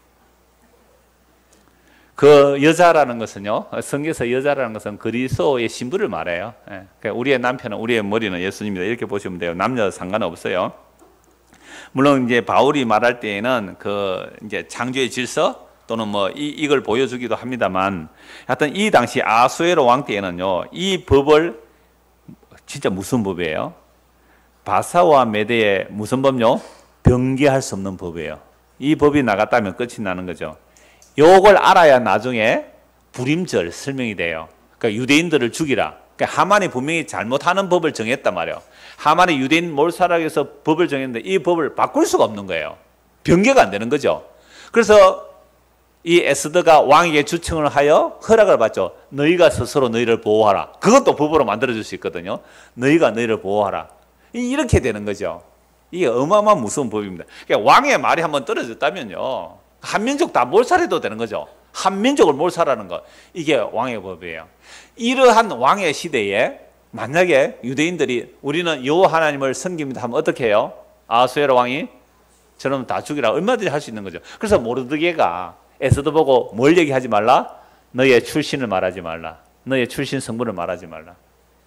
그 여자라는 것은요, 성경에서 여자라는 것은 그리스도의 신부를 말해요. 예. 그러니까 우리의 남편은, 우리의 머리는 예수님이다 이렇게 보시면 돼요. 남녀 상관없어요. 물론 이제 바울이 말할 때에는 그 이제 창조의 질서 또는 뭐 이, 이걸 보여주기도 합니다만, 하여튼 이 당시 아수에로 왕 때에는요, 이 법을 진짜 무슨 법이에요? 바사와 메대의 무슨 법요? 변개할 수 없는 법이에요. 이 법이 나갔다면 끝이 나는 거죠. 요걸 알아야 나중에 불임절 설명이 돼요. 그러니까 유대인들을 죽이라. 그러니까 하만이 분명히 잘못하는 법을 정했단 말이에요. 하만이 유대인 몰살하기 위해서 법을 정했는데 이 법을 바꿀 수가 없는 거예요. 변개가 안 되는 거죠. 그래서 이 에스더가 왕에게 주청을 하여 허락을 받죠. 너희가 스스로 너희를 보호하라. 그것도 법으로 만들어줄 수 있거든요. 너희가 너희를 보호하라. 이렇게 되는 거죠. 이게 어마어마한 무서운 법입니다. 그러니까 왕의 말이 한번 떨어졌다면요, 한 민족 다 몰살해도 되는 거죠. 한 민족을 몰살하는 것, 이게 왕의 법이에요. 이러한 왕의 시대에 만약에 유대인들이 우리는 여호와 하나님을 섬깁니다 하면 어떻게 해요? 아하수에로 왕이 저놈 다 죽이라 얼마든지 할 수 있는 거죠. 그래서 모르드게가 에스더 보고 뭘 얘기하지 말라? 너의 출신을 말하지 말라. 너의 출신 성분을 말하지 말라.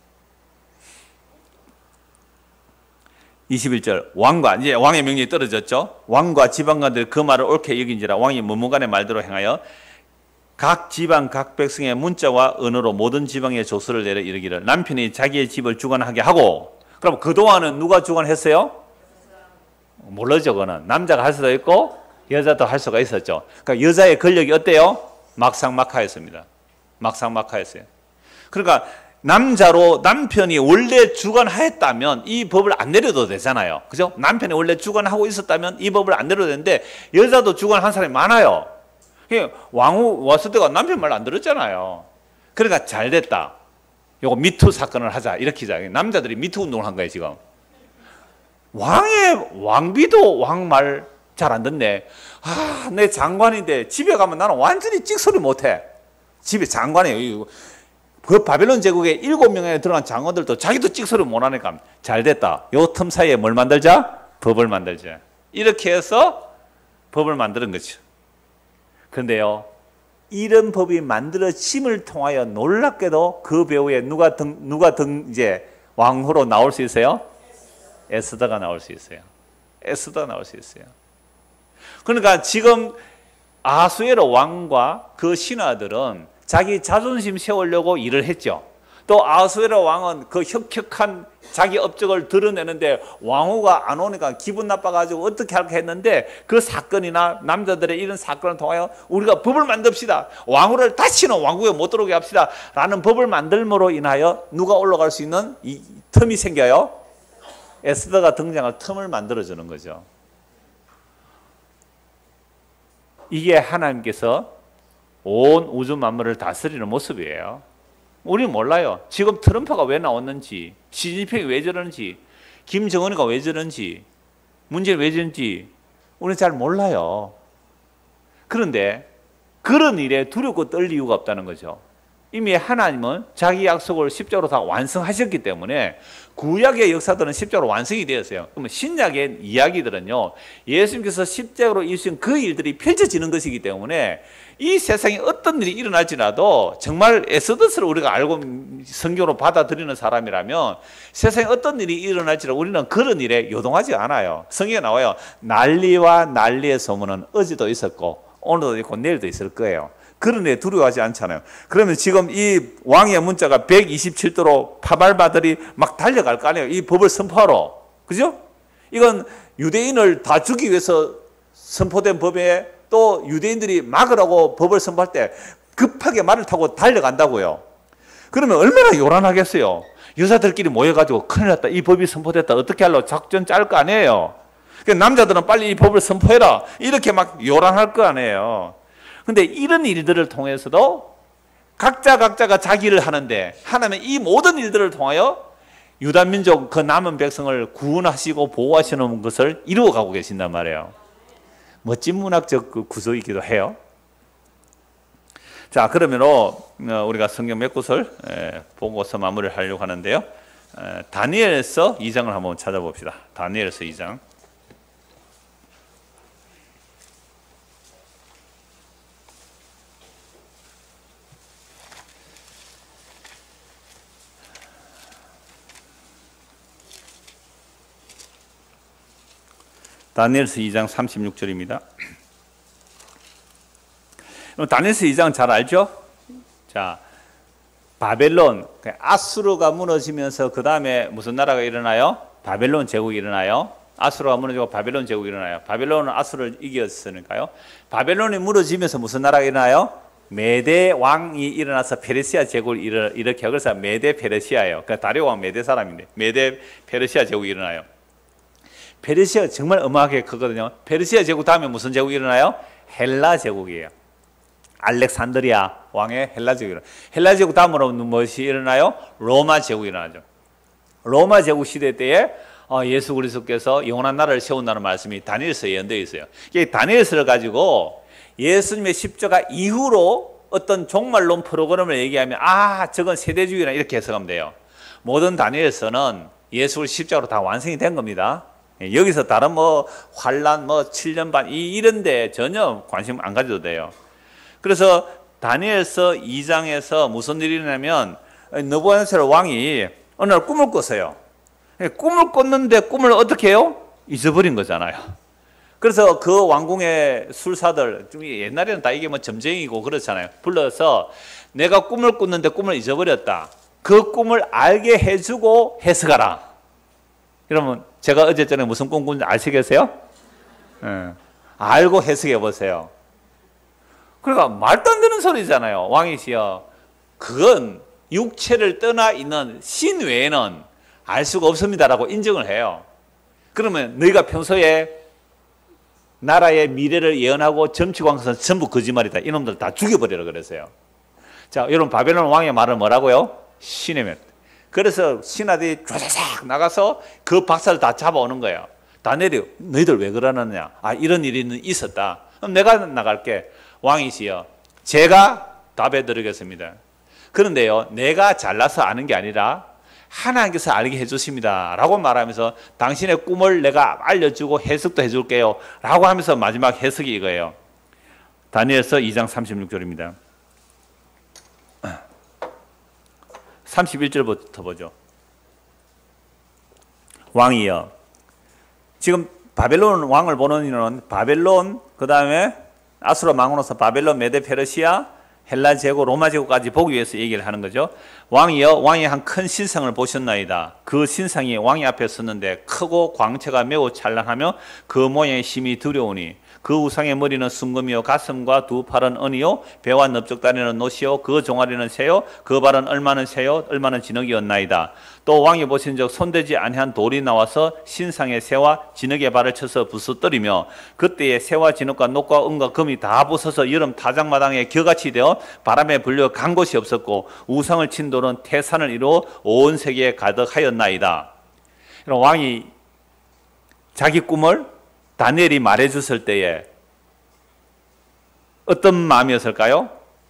이십일 절, 왕과, 이제 왕의 명령이 떨어졌죠. 왕과 지방관들이 그 말을 옳게 여긴지라 왕이 문무간의 말대로 행하여 각 지방 각 백성의 문자와 언어로 모든 지방에 조서를 내려 이르기를 남편이 자기의 집을 주관하게 하고. 그럼 그동안은 누가 주관했어요? 모르죠. 그거는 남자가 할 수도 있고 여자도 할 수가 있었죠. 그러니까 여자의 권력이 어때요? 막상막하였습니다. 막상막하였어요. 그러니까 남자로 남편이 원래 주관하였다면 이 법을 안 내려도 되잖아요. 그죠? 남편이 원래 주관하고 있었다면 이 법을 안 내려도 되는데 여자도 주관한 사람이 많아요. 왕후 왔을 때가 남편 말 안 들었잖아요. 그러니까 잘 됐다. 요거 미투 사건을 하자. 이렇게 하자. 남자들이 미투 운동을 한 거예요, 지금. 왕의 왕비도 왕 말 잘 안 듣네. 아, 내 장관인데 집에 가면 나는 완전히 찍소리 못해. 집에 장관이에요. 그 바벨론 제국에 일곱 명에 들어간 장관들도 자기도 찍소리 못하니까 잘 됐다. 요 틈 사이에 뭘 만들자? 법을 만들자. 이렇게 해서 법을 만드는 거죠. 그런데요, 이런 법이 만들어짐을 통하여 놀랍게도 그 배후에 누가 등, 누가 등 이제 왕후로 나올 수 있어요? 에스더가 나올 수 있어요. 에스더가 나올 수 있어요. 그러니까 지금 아하수에로 왕과 그 신하들은 자기 자존심 세우려고 일을 했죠. 또 아하수에로 왕은 그 혁혁한 자기 업적을 드러내는데 왕후가 안 오니까 기분 나빠가지고 어떻게 할까 했는데 그 사건이나 남자들의 이런 사건을 통하여 우리가 법을 만듭시다. 왕후를 다시는 왕국에 못 들어오게 합시다. 라는 법을 만들므로 인하여 누가 올라갈 수 있는 이 틈이 생겨요. 에스더가 등장할 틈을 만들어주는 거죠. 이게 하나님께서 온 우주 만물을 다스리는 모습이에요. 우리는 몰라요. 지금 트럼프가 왜 나왔는지, 시진핑이 왜 저러는지, 김정은이가 왜 저러는지, 문재인이 왜 저러는지 우리는 잘 몰라요. 그런데 그런 일에 두렵고 떨릴 이유가 없다는 거죠. 이미 하나님은 자기 약속을 십자가로 다 완성하셨기 때문에 구약의 역사들은 십자가로 완성이 되었어요. 그러면 신약의 이야기들은요, 예수님께서 십자가로 이루신 그 일들이 펼쳐지는 것이기 때문에 이 세상에 어떤 일이 일어날지라도 정말 에스더스를 우리가 알고 성경으로 받아들이는 사람이라면 세상에 어떤 일이 일어날지라도 우리는 그런 일에 요동하지 않아요. 성경에 나와요. 난리와 난리의 소문은 어제도 있었고 오늘도 있고 내일도 있을 거예요. 그런 데 두려워하지 않잖아요. 그러면 지금 이 왕의 문자가 백이십칠 도로 파발바들이 막 달려갈 거 아니에요. 이 법을 선포하러. 그죠? 이건 유대인을 다 죽이기 위해서 선포된 법에 또 유대인들이 막으라고 법을 선포할 때 급하게 말을 타고 달려간다고요. 그러면 얼마나 요란하겠어요. 여자들끼리 모여가지고 큰일 났다. 이 법이 선포됐다. 어떻게 하려고 작전 짤 거 아니에요. 남자들은 빨리 이 법을 선포해라. 이렇게 막 요란할 거 아니에요. 근데 이런 일들을 통해서도 각자 각자가 자기를 하는데 하나님은 이 모든 일들을 통하여 유다 민족 그 남은 백성을 구원하시고 보호하시는 것을 이루어가고 계신단 말이에요. 멋진 문학적 구조이기도 해요. 자, 그러면은 우리가 성경 몇 곳을 보고서 마무리를 하려고 하는데요. 다니엘서 이 장을 한번 찾아봅시다. 다니엘서 이 장. 다니엘서 이 장 삼십육 절입니다. 다니엘서 이 장 잘 알죠? 자, 바벨론, 아수르가 무너지면서 그 다음에 무슨 나라가 일어나요? 바벨론 제국이 일어나요. 아수르가 무너지고 바벨론 제국이 일어나요. 바벨론은 아수르를 이겼으니까요. 바벨론이 무너지면서 무슨 나라가 일어나요? 메대 왕이 일어나서 페르시아 제국을 일으켜. 그래서 메대 페르시아예요. 그러니까 다리오 왕 메대 사람인데 메대 페르시아 제국이 일어나요. 페르시아가 정말 어마하게 크거든요. 페르시아 제국 다음에 무슨 제국이 일어나요? 헬라 제국이에요. 알렉산드리아 왕의 헬라 제국이 일어나요. 헬라 제국 다음으로는 무엇이 일어나요? 로마 제국이 일어나죠. 로마 제국 시대 때에 예수 그리스도께서 영원한 나라를 세운다는 말씀이 다니엘서에 예언되어 있어요. 이 다니엘서를 가지고 예수님의 십자가 이후로 어떤 종말론 프로그램을 얘기하면 아, 저건 세대주의라 이렇게 해석하면 돼요. 모든 다니엘서는 예수를 십자가로 다 완성이 된 겁니다. 여기서 다른 뭐 환란 뭐 칠 년 반 이런데 전혀 관심 안 가져도 돼요. 그래서 다니엘서 이 장에서 무슨 일이 일어나면 느부갓네살 왕이 어느 날 꿈을 꿨어요. 꿈을 꿨는데 꿈을 어떻게 해요? 잊어버린 거잖아요. 그래서 그 왕궁의 술사들, 옛날에는 다 이게 뭐 점쟁이고 그렇잖아요. 불러서 내가 꿈을 꿨는데 꿈을 잊어버렸다. 그 꿈을 알게 해주고 해석하라. 그러면 제가 어제 전에 무슨 꿈 꾼지 아시겠어요? 네. 알고 해석해 보세요. 그러니까 말도 안 되는 소리잖아요. 왕이시여, 그건 육체를 떠나 있는 신 외에는 알 수가 없습니다라고 인정을 해요. 그러면 너희가 평소에 나라의 미래를 예언하고 점치고 한 것은 전부 거짓말이다. 이놈들 다 죽여버리라 그랬어요. 자, 여러분 바벨론 왕의 말은 뭐라고요? 신의 몇. 그래서 신하들이 쫙쫙 나가서 그 박사를 다 잡아오는 거예요. 다니엘이 너희들 왜 그러느냐? 아, 이런 일이 있었다. 그럼 내가 나갈게. 왕이시여, 제가 답해 드리겠습니다. 그런데요, 내가 잘나서 아는 게 아니라 하나님께서 알게 해주십니다 라고 말하면서 당신의 꿈을 내가 알려주고 해석도 해줄게요 라고 하면서 마지막 해석이 이거예요. 다니엘서 이 장 삼십육 절입니다. 삼십일 절부터 보죠. 왕이여, 지금 바벨론 왕을 보는 이는 바벨론, 그 다음에 아수르 망으로서 바벨론, 메데, 페르시아, 헬라 제국, 로마 제국까지 보기 위해서 얘기를 하는 거죠. 왕이여, 왕이 한 큰 신상을 보셨나이다. 그 신상이 왕이 앞에 섰는데 크고 광채가 매우 찬란하며 그 모양의 심히 두려우니 그 우상의 머리는 순금이요, 가슴과 두 팔은 은이요, 배와 넓적다리는 노시요, 그 종아리는 새요, 그 발은 얼마는 새요, 얼마는 진흙이었나이다. 또 왕이 보신 적 손대지 아니한 돌이 나와서 신상의 새와 진흙의 발을 쳐서 부수뜨리며 그때에 새와 진흙과 녹과 은과 금이 다 부서서 여름 타작마당에 겨같이 되어 바람에 불려 간 곳이 없었고 우상을 친 돌은 태산을 이루어 온 세계에 가득하였나이다. 왕이 자기 꿈을 다니엘이 말해줬을 때에 어떤 마음이었을까요?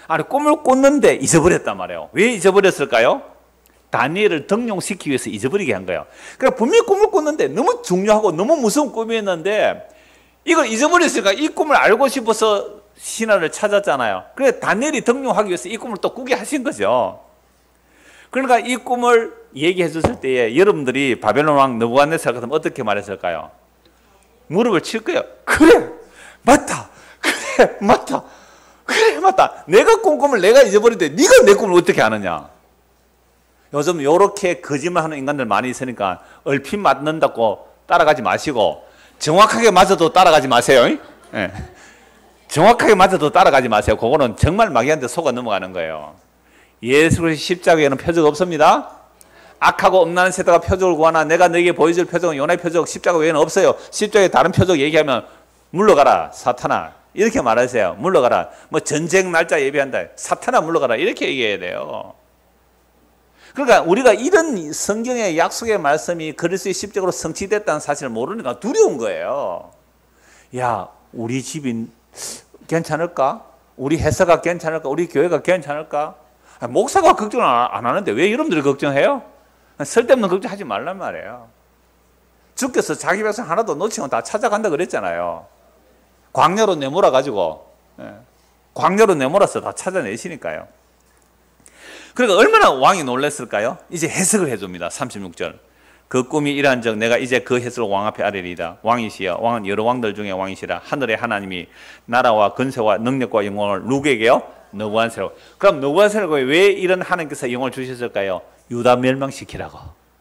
아니 꿈을 꿨는데 잊어버렸단 말이에요. 왜 잊어버렸을까요? 다니엘을 등용시키기 위해서 잊어버리게 한 거예요. 그러니까 분명히 꿈을 꿨는데 너무 중요하고 너무 무서운 꿈이었는데 이걸 잊어버렸으니까 이 꿈을 알고 싶어서 신화를 찾았잖아요. 그래서 다니엘이 등용하기 위해서 이 꿈을 또 꾸게 하신 거죠. 그러니까 이 꿈을 얘기해 줬을 때에 여러분들이 바벨론 왕 느부갓네살 같으면 어떻게 말했을까요? 무릎을 칠 거예요. 그래 맞다. 그래 맞다. 그래 맞다. 내가 꾼 꿈을 내가 잊어버리는데 네가 내 꿈을 어떻게 아느냐. 요즘 이렇게 거짓말하는 인간들 많이 있으니까 얼핏 맞는다고 따라가지 마시고 정확하게 맞아도 따라가지 마세요. 네. 정확하게 맞아도 따라가지 마세요. 그거는 정말 마귀한테 속아 넘어가는 거예요. 예수 그리스도의 십자가에는 표적 없습니다. 악하고 음란한 세대가 표적을 구하나 내가 너에게 보여줄 표적은 요나의 표적 십자가 외에는 없어요. 십자가에 다른 표적 얘기하면 물러가라 사탄아 이렇게 말하세요. 물러가라. 뭐 전쟁 날짜 예비한다. 사탄아 물러가라 이렇게 얘기해야 돼요. 그러니까 우리가 이런 성경의 약속의 말씀이 그리스도의 십자가로 성취됐다는 사실을 모르니까 두려운 거예요. 야 우리 집이 괜찮을까? 우리 회사가 괜찮을까? 우리 교회가 괜찮을까? 아니, 목사가 걱정을 안 하는데 왜 여러분들이 걱정해요? 쓸데없는 걱정하지 말란 말이에요. 주께서 자기 백성 하나도 놓치면 다 찾아간다 그랬잖아요. 광야로 내몰아 가지고 광야로 내몰아서 다 찾아내시니까요. 그러니까 얼마나 왕이 놀랐을까요? 이제 해석을 해줍니다. 삼십육 절. 그 꿈이 이러한즉 내가 이제 그 해석을 왕 앞에 아뢰리이다. 왕이시여 왕은 여러 왕들 중에 왕이시라. 하늘의 하나님이 나라와 근세와 능력과 영광을 누구에게요? 느부갓네살. 그럼 느부갓네살에게 왜 이런 하나님께서 영광을 주셨을까요? 유다 멸망시키라고.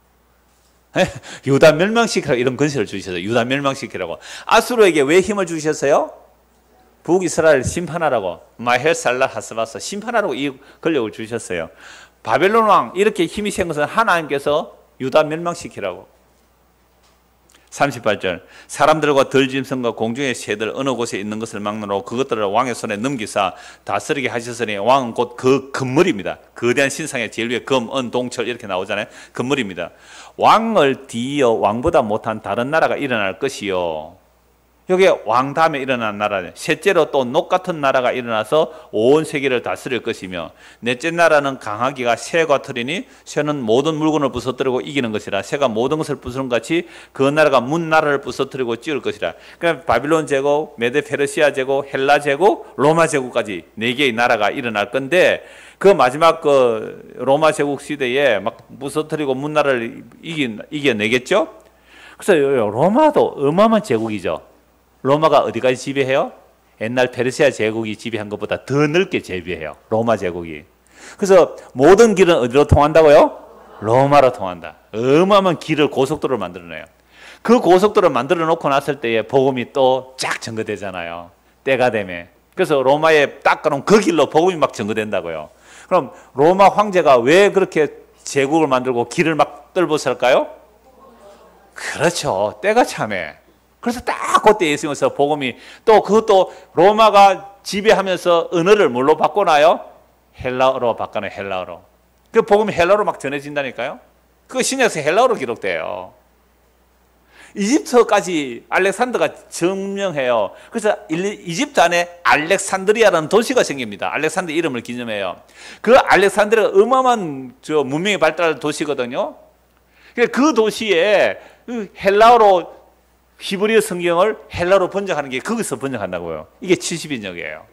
유다 멸망시키라고 이런 근세를 주셨어요. 유다 멸망시키라고. 아수르에게 왜 힘을 주셨어요? 북이스라엘 심판하라고. 마헬살라 하스바스 심판하라고 이 권력을 주셨어요. 바벨론 왕 이렇게 힘이 센 것은 하나님께서 유다 멸망시키라고. 삼십팔 절. 사람들과 들짐승과 공중의 새들 어느 곳에 있는 것을 막느라고 그것들을 왕의 손에 넘기사 다스리게 하셨으니 왕은 곧 그 금물입니다. 거대한 신상의 제일 위에 금, 은, 동철 이렇게 나오잖아요. 금물입니다. 왕을 뒤이어 왕보다 못한 다른 나라가 일어날 것이요. 여기 왕 다음에 일어난 나라는 셋째로 또 녹 같은 나라가 일어나서 온 세계를 다스릴 것이며 넷째 나라는 강하기가 새와 같으리니 새는 모든 물건을 부서뜨리고 이기는 것이라. 새가 모든 것을 부수는 같이 그 나라가 문 나라를 부서뜨리고 찌를 것이라. 그러니까 바빌론 제국, 메데 페르시아 제국, 헬라 제국, 로마 제국까지 네 개의 나라가 일어날 건데 그 마지막 그 로마 제국 시대에 막 부서뜨리고 문 나라를 이기, 이겨내겠죠. 그래서 로마도 어마어마한 제국이죠. 로마가 어디까지 지배해요? 옛날 페르시아 제국이 지배한 것보다 더 넓게 지배해요. 로마 제국이. 그래서 모든 길은 어디로 통한다고요? 로마로 통한다. 어마어마한 길을 고속도로를 만들어내요. 그 고속도로를 만들어 놓고 났을 때에 복음이 또 쫙 전거되잖아요. 때가 되면. 그래서 로마에 닦아놓은 그 길로 복음이 막 전거된다고요. 그럼 로마 황제가 왜 그렇게 제국을 만들고 길을 막 뚫어살까요? 그렇죠. 때가 참해. 그래서 딱 그때 예수님께서 복음이 또 그것도 로마가 지배하면서 언어를 뭘로 바꿔놔요? 헬라어로 바꿔놔요. 헬라어로. 그 복음이 헬라어로 막 전해진다니까요. 그 신약에서 헬라어로 기록돼요. 이집트까지 알렉산더가 점령해요. 그래서 이집트 안에 알렉산드리아라는 도시가 생깁니다. 알렉산더 이름을 기념해요. 그 알렉산드리아가 어마어마한 저 문명이 발달한 도시거든요. 그 도시에 헬라어로 히브리어 성경을 헬라로 번역하는 게 거기서 번역한다고요. 이게 칠십 인역이에요.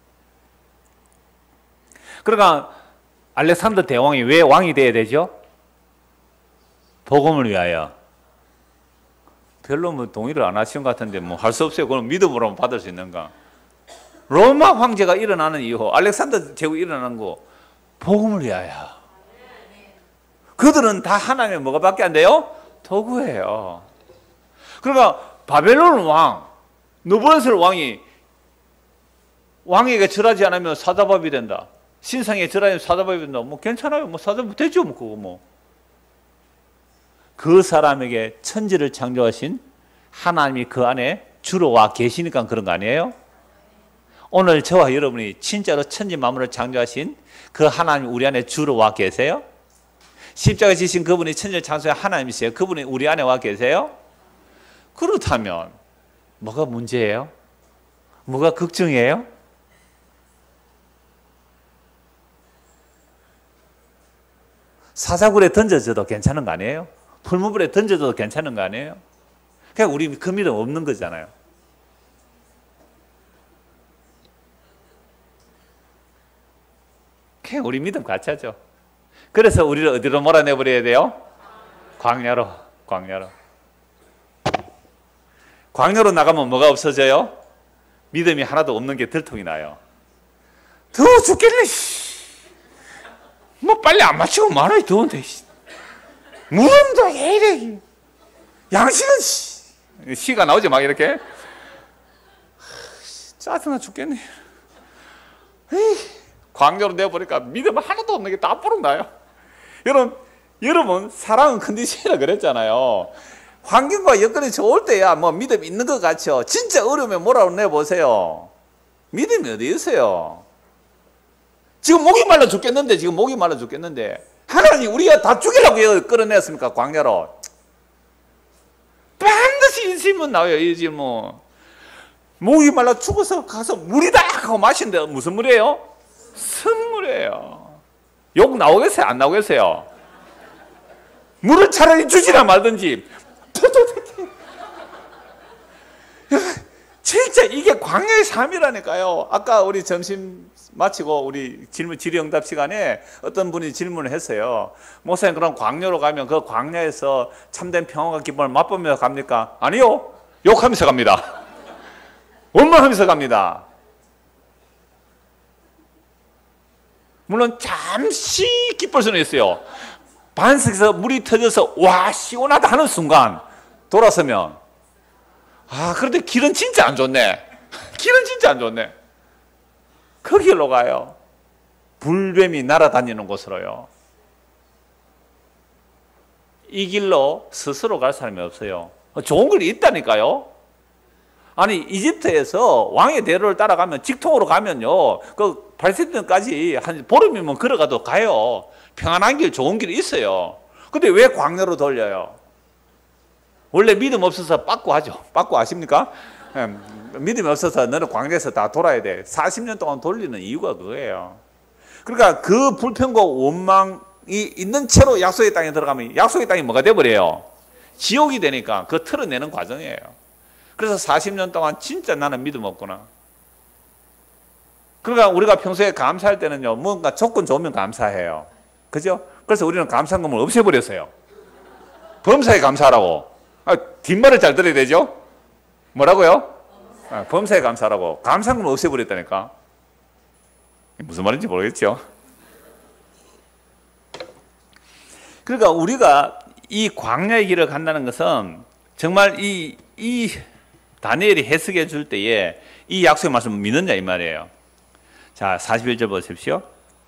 그러니까 알렉산더 대왕이 왜 왕이 돼야 되죠? 복음을 위하여. 별로 뭐 동의를 안 하신 것 같은데 뭐 할 수 없어요. 그럼 믿음으로 받을 수 있는가? 로마 황제가 일어나는 이후 알렉산더 제국이 일어나는 거 복음을 위하여. 그들은 다 하나님의 뭐가 밖에 안 돼요? 도구예요. 그러니까 바벨론 왕, 느부갓네살 왕이 왕에게 절하지 않으면 사자밥이 된다. 신상에 절하면 사자밥이 된다. 뭐 괜찮아요. 뭐 사자밥 되죠. 뭐 그거 뭐. 그 사람에게 천지를 창조하신 하나님이 그 안에 주로 와 계시니까 그런 거 아니에요? 오늘 저와 여러분이 진짜로 천지 만물을 창조하신 그 하나님 우리 안에 주로 와 계세요? 십자가 지신 그분이 천지를 창조한 하나님이세요? 그분이 우리 안에 와 계세요? 그렇다면 뭐가 문제예요? 뭐가 걱정이에요? 사자굴에 던져져도 괜찮은 거 아니에요? 풀무불에 던져줘도 괜찮은 거 아니에요? 그냥 우리 그 믿음 없는 거잖아요. 그냥 우리 믿음 가짜죠. 그래서 우리를 어디로 몰아내버려야 돼요? 광야로, 광야로. 광야로 나가면 뭐가 없어져요? 믿음이 하나도 없는 게 들통이 나요. 더워 죽겠네. 뭐 빨리 안 마치고 말아야 더운데. 무덤도 왜 이래. 양식은 씨. 시가 나오죠 막 이렇게. 짜증나 죽겠네. 에이, 광야로 내버리니까 믿음 하나도 없는 게 다 뿌락나요. 여러분, 여러분 사랑은 컨디션이라 그랬잖아요. 환경과 여건이 좋을 때야 뭐 믿음 있는 것 같죠. 진짜 어려우면 뭐라고 내보세요. 믿음이 어디 있어요? 지금 목이 말라 죽겠는데 지금 목이 말라 죽겠는데 하나님 우리가 다 죽이라고 끌어냈습니까? 광야로. 반드시 인심은 나와요. 이제 뭐 목이 말라 죽어서 가서 물이다 하고 마신데 무슨 물이에요? 선물이에요. 욕 나오겠어요? 안 나오겠어요? 물을 차라리 주지나 말든지. 진짜 이게 광야의 삶이라니까요. 아까 우리 점심 마치고 우리 질문 질의응답 시간에 어떤 분이 질문을 했어요. 목사님 그럼 광야로 가면 그 광야에서 참된 평화와 기쁨을 맛보면서 갑니까? 아니요. 욕하면서 갑니다. 원망하면서 갑니다. 물론 잠시 기쁠 수는 있어요. 반석에서 물이 터져서 와 시원하다 하는 순간 돌아서면 아 그런데 길은 진짜 안 좋네. 길은 진짜 안 좋네. 그 길로 가요. 불뱀이 날아다니는 곳으로요. 이 길로 스스로 갈 사람이 없어요. 좋은 길이 있다니까요. 아니 이집트에서 왕의 대로를 따라가면 직통으로 가면요 그 발세전까지 한 보름이면 걸어가도 가요. 평안한 길 좋은 길이 있어요. 근데 왜 광야로 돌려요? 원래 믿음 없어서 빠꾸 하죠. 빠꾸 아십니까? 믿음이 없어서 너는 광야에서 다 돌아야 돼. 사십 년 동안 돌리는 이유가 그거예요. 그러니까 그 불평과 원망이 있는 채로 약속의 땅에 들어가면 약속의 땅이 뭐가 돼버려요? 지옥이 되니까 그 틀어내는 과정이에요. 그래서 사십 년 동안 진짜 나는 믿음 없구나. 그러니까 우리가 평소에 감사할 때는요 뭔가 조건 좋으면 감사해요. 그죠? 그래서 우리는 감사금을 없애버렸어요. 범사에 감사하라고. 아, 뒷말을 잘 들어야 되죠? 뭐라고요? 아, 범사에 감사하라고. 감사금을 없애버렸다니까. 무슨 말인지 모르겠죠? 그러니까 우리가 이 광야의 길을 간다는 것은 정말 이, 이 다니엘이 해석해 줄 때에 이 약속의 말씀을 믿느냐 이 말이에요. 자, 사십일 절 보십시오.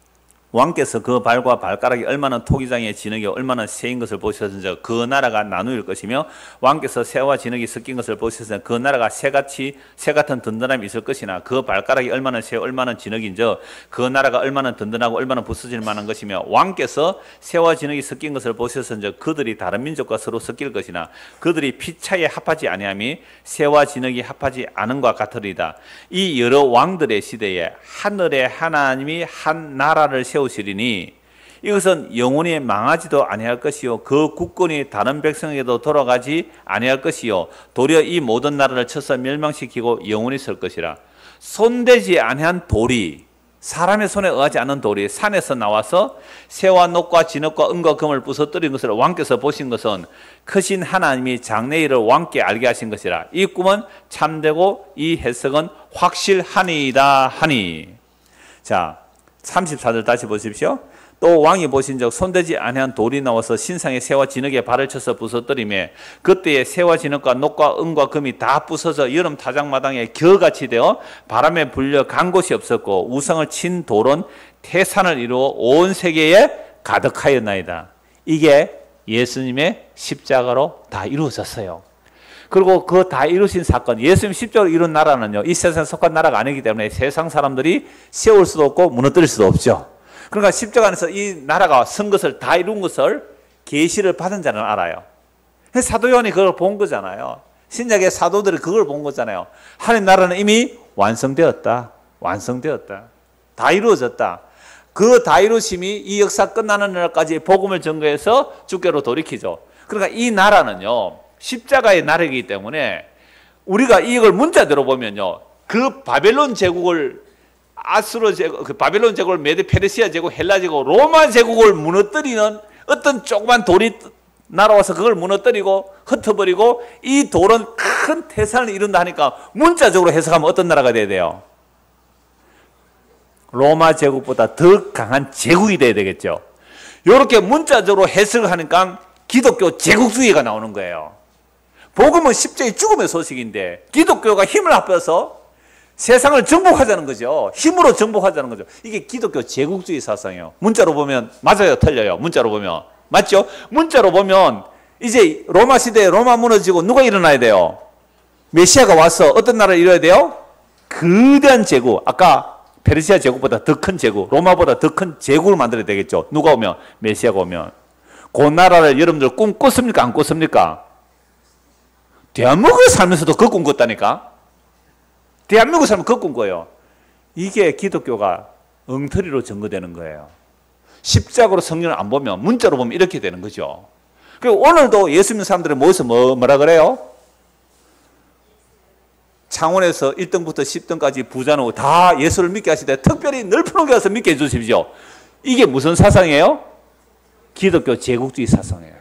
왕께서 그 발과 발가락이 얼마나 토기장의 진흙이 얼마나 새인 것을 보셨은지 그 나라가 나누일 것이며 왕께서 새와 진흙이 섞인 것을 보셨으니 그 나라가 새같이 새 같은 든든함이 있을 것이나 그 발가락이 얼마나 새 얼마나 진흙인지 그 나라가 얼마나 든든하고 얼마나 부서질 만한 것이며 왕께서 새와 진흙이 섞인 것을 보셨은지 그들이 다른 민족과 서로 섞일 것이나 그들이 피차에 합하지 아니함이 새와 진흙이 합하지 않은 것 같으리다. 이 여러 왕들의 시대에 하늘의 하나님이 한 나라를 세우 시리니 이것은 영원히 망하지도 아니할 것이요 그 국권이 다른 백성에게도 돌아가지 아니할 것이요 도리어 이 모든 나라를 쳐서 멸망시키고 영원히 설 것이라. 손대지 아니한 돌이 사람의 손에 의하지 않는 돌이 산에서 나와서 새와 녹과 진흙과 은과 금을 부서뜨린 것을 왕께서 보신 것은 크신 하나님이 장래 일을 왕께 알게 하신 것이라. 이 꿈은 참되고 이 해석은 확실하니이다 하니. 자, 삼십사 절 다시 보십시오. 또 왕이 보신 적 손대지 아니한 돌이 나와서 신상의 새와 진흙에 발을 쳐서 부서뜨리며 그때에 새와 진흙과 녹과 은과 금이 다 부서져 여름 타작마당에 겨같이 되어 바람에 불려 간 곳이 없었고 우상을 친 돌은 태산을 이루어 온 세계에 가득하였나이다. 이게 예수님의 십자가로 다 이루어졌어요. 그리고 그 다 이루신 사건, 예수님 십자가로 이룬 나라는요 이 세상에 속한 나라가 아니기 때문에 세상 사람들이 세울 수도 없고 무너뜨릴 수도 없죠. 그러니까 십자가 안에서 이 나라가 선 것을 다 이룬 것을 계시를 받은 자는 알아요. 사도 요한이 그걸 본 거잖아요. 신약의 사도들이 그걸 본 거잖아요. 하나님 나라는 이미 완성되었다. 완성되었다. 다 이루어졌다. 그 다이루심이 이 역사 끝나는 날까지 복음을 전거해서 주께로 돌이키죠. 그러니까 이 나라는요, 십자가의 나라이기 때문에 우리가 이걸 문자대로 보면요, 그 바벨론 제국을 아수르 제국, 그 바벨론 제국을 메데 페르시아 제국, 헬라 제국, 로마 제국을 무너뜨리는 어떤 조그만 돌이 날아와서 그걸 무너뜨리고 흩어버리고 이 돌은 큰 태산을 이룬다 하니까 문자적으로 해석하면 어떤 나라가 돼야 돼요? 로마 제국보다 더 강한 제국이 돼야 되겠죠. 이렇게 문자적으로 해석을 하니까 기독교 제국주의가 나오는 거예요. 복음은 십자가의 죽음의 소식인데 기독교가 힘을 합해서 세상을 정복하자는 거죠. 힘으로 정복하자는 거죠. 이게 기독교 제국주의 사상이에요. 문자로 보면 맞아요, 틀려요? 문자로 보면 맞죠? 문자로 보면 이제 로마 시대에 로마 무너지고 누가 일어나야 돼요? 메시아가 와서 어떤 나라를 이뤄야 돼요? 거대한 제국, 아까 페르시아 제국보다 더 큰 제국, 로마보다 더 큰 제국을 만들어야 되겠죠. 누가 오면? 메시아가 오면. 그 나라를 여러분들 꿈 꿨습니까? 안 꿨습니까? 대한민국에 살면서도 그 꿈 꿨다니까. 대한민국에 살면 그 꿈 꿔요. 이게 기독교가 엉터리로 증거되는 거예요. 십자가로 성경을 안 보면 문자로 보면 이렇게 되는 거죠. 그리고 오늘도 예수 믿는 사람들이 모여서 뭐, 뭐라 그래요? 창원에서 일 등부터 십 등까지 부자는 다 예수를 믿게 하시되 특별히 넓은 곳에 가서 믿게 해주십시오. 이게 무슨 사상이에요? 기독교 제국주의 사상이에요.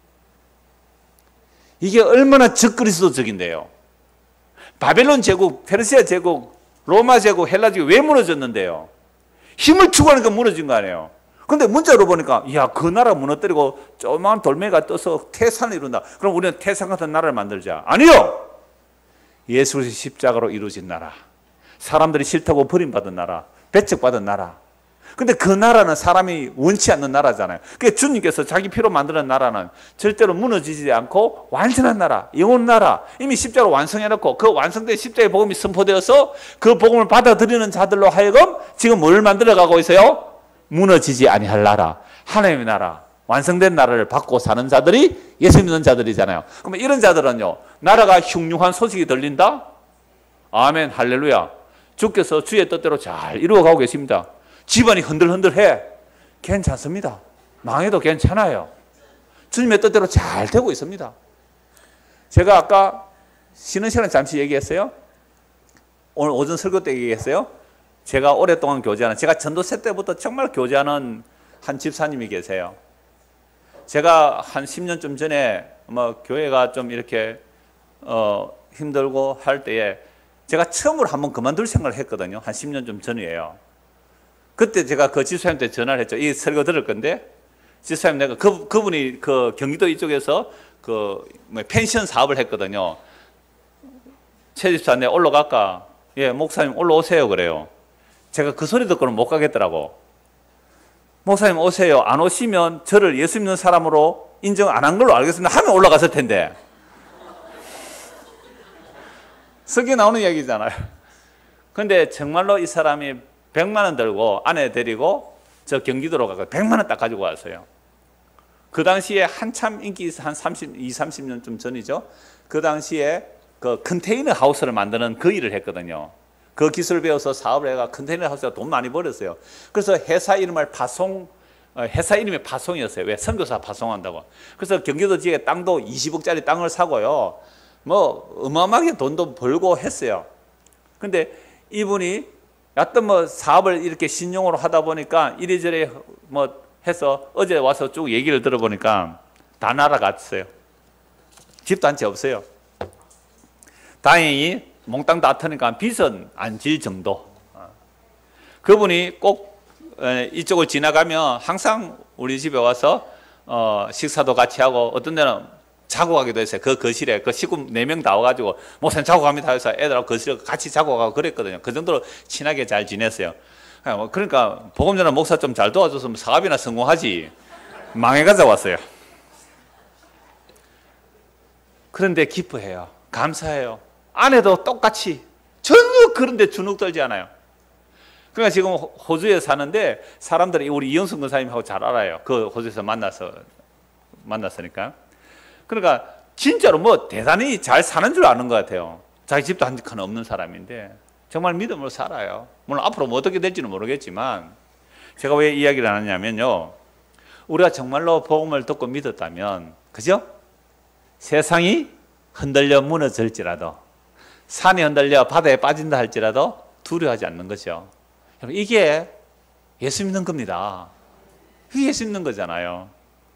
이게 얼마나 적그리스도적인데요. 바벨론 제국, 페르시아 제국, 로마 제국, 헬라 제국 왜 무너졌는데요? 힘을 추구하니까 무너진 거 아니에요. 근데 문자로 보니까 야, 그 나라 무너뜨리고 조그만 돌멩이가 떠서 태산을 이룬다. 그럼 우리는 태산 같은 나라를 만들자. 아니요. 예수 그리스도의 십자가로 이루어진 나라, 사람들이 싫다고 버림받은 나라, 배척받은 나라. 근데 그 나라는 사람이 원치 않는 나라잖아요. 그러니까 주님께서 자기 피로 만드는 나라는 절대로 무너지지 않고 완전한 나라, 영원 나라, 이미 십자가로 완성해놓고 그 완성된 십자가의 복음이 선포되어서 그 복음을 받아들이는 자들로 하여금 지금 뭘 만들어가고 있어요? 무너지지 아니할 나라, 하나님의 나라, 완성된 나라를 받고 사는 자들이 예수 믿는 자들이잖아요. 그러면 이런 자들은요, 나라가 흉흉한 소식이 들린다? 아멘, 할렐루야. 주께서 주의 뜻대로 잘 이루어가고 계십니다. 집안이 흔들흔들해. 괜찮습니다. 망해도 괜찮아요. 주님의 뜻대로 잘 되고 있습니다. 제가 아까 쉬는 시간에 잠시 얘기했어요. 오늘 오전 설교 때 얘기했어요. 제가 오랫동안 교제하는, 제가 전도세 때부터 정말 교제하는 한 집사님이 계세요. 제가 한 십 년쯤 전에 뭐 교회가 좀 이렇게 어 힘들고 할 때에 제가 처음으로 한번 그만둘 생각을 했거든요. 한 십 년쯤 전이에요. 그때 제가 그 집사님한테 전화를 했죠. 이 설교 들을 건데, 집사님 내가 그, 그분이 그 경기도 이쪽에서 그 뭐 펜션 사업을 했거든요. 최 집사 내 올라갈까? 예, 목사님 올라오세요 그래요. 제가 그 소리 듣고는 못 가겠더라고. 목사님 오세요. 안 오시면 저를 예수 믿는 사람으로 인정 안 한 걸로 알겠습니다 하면 올라갔을 텐데. 성경에 나오는 이야기잖아요. 근데 정말로 이 사람이 백만 원 들고 아내 데리고 저 경기도로 가서 백만 원 딱 가지고 왔어요. 그 당시에 한참 인기 한 삼십, 이십, 삼십 년쯤 전이죠. 그 당시에 그 컨테이너 하우스를 만드는 그 일을 했거든요. 그 기술을 배워서 사업을 해가 컨테이너 하우스가 돈 많이 벌었어요. 그래서 회사 이름을 파송, 회사 이름이 파송이었어요. 왜? 선교사 파송한다고. 그래서 경기도 지역에 땅도 이십억짜리 땅을 사고요. 뭐 어마어마하게 돈도 벌고 했어요. 근데 이분이 어떤 뭐 사업을 이렇게 신용으로 하다 보니까 이리저리 뭐 해서 어제 와서 쭉 얘기를 들어보니까 다 날아갔어요. 집도 한 채 없어요. 다행히 몽땅 다 터니까 빚은 안 질 정도. 그분이 꼭 이쪽을 지나가면 항상 우리 집에 와서 어 식사도 같이 하고 어떤 데는 자고 가기도 했어요. 그 거실에 그 식구 네 명 다 와가지고 목사님 자고 갑니다 해서 애들하고 거실에 같이 자고 가고 그랬거든요. 그 정도로 친하게 잘 지냈어요. 그러니까 복음 전한 목사 좀 잘 도와줬으면 사업이나 성공하지. 망해가자 왔어요. 그런데 기뻐해요. 감사해요. 아내도 똑같이 전혀 그런데 주눅 들지 않아요. 그러니까 지금 호주에 사는데 사람들이 우리 이영순 권사님하고 잘 알아요. 그 호주에서 만나서 만났으니까. 그러니까 진짜로 뭐 대단히 잘 사는 줄 아는 것 같아요. 자기 집도 한 칸 없는 사람인데 정말 믿음으로 살아요. 물론 앞으로 뭐 어떻게 될지는 모르겠지만 제가 왜 이야기를 하느냐면요, 우리가 정말로 복음을 듣고 믿었다면, 그죠? 세상이 흔들려 무너질지라도, 산이 흔들려 바다에 빠진다 할지라도 두려워하지 않는 거죠. 이게 예수 믿는 겁니다. 이게 예수 믿는 거잖아요.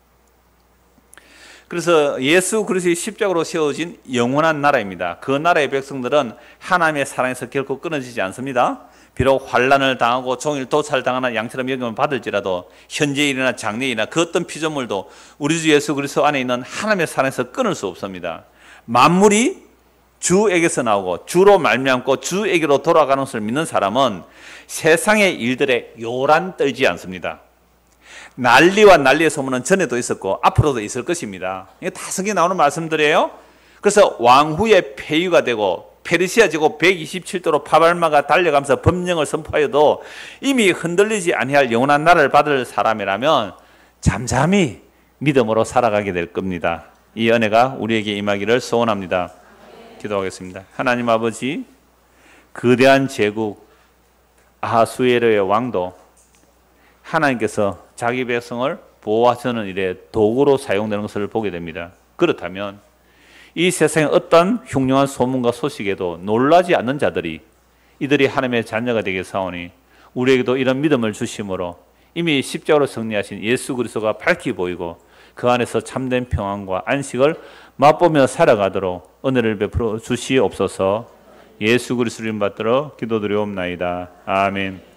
그래서 예수 그리스도의 십자가로 세워진 영원한 나라입니다. 그 나라의 백성들은 하나님의 사랑에서 결코 끊어지지 않습니다. 비록 환난을 당하고 종일 도살을 당하는 양처럼 여김을 받을지라도 현재 일이나 장래일이나 그 어떤 피조물도 우리 주 예수 그리스도 안에 있는 하나님의 사랑에서 끊을 수 없습니다. 만물이 주에게서 나오고 주로 말미암고 주에게로 돌아가는 것을 믿는 사람은 세상의 일들에 요란 떨지 않습니다. 난리와 난리의 소문은 전에도 있었고 앞으로도 있을 것입니다. 이게 다 성경에 나오는 말씀들이에요. 그래서 왕후의 폐위가 되고 페르시아 제국 백이십칠 도로 파발마가 달려가면서 법령을 선포하여도 이미 흔들리지 아니할 영원한 나라를 받을 사람이라면 잠잠히 믿음으로 살아가게 될 겁니다. 이 은혜가 우리에게 임하기를 소원합니다. 기도하겠습니다. 하나님 아버지, 거대한 제국 아하수에르의 왕도 하나님께서 자기 백성을 보호하시는 일에 도구로 사용되는 것을 보게 됩니다. 그렇다면 이 세상의 어떤 흉흉한 소문과 소식에도 놀라지 않는 자들이 이들이 하나님의 자녀가 되게 사오니 우리에게도 이런 믿음을 주심으로 이미 십자가로 승리하신 예수 그리스도가 밝히 보이고 그 안에서 참된 평안과 안식을 맛보며 살아가도록 은혜를 베풀어 주시옵소서. 예수 그리스도를 받들어 기도드리옵나이다. 아멘.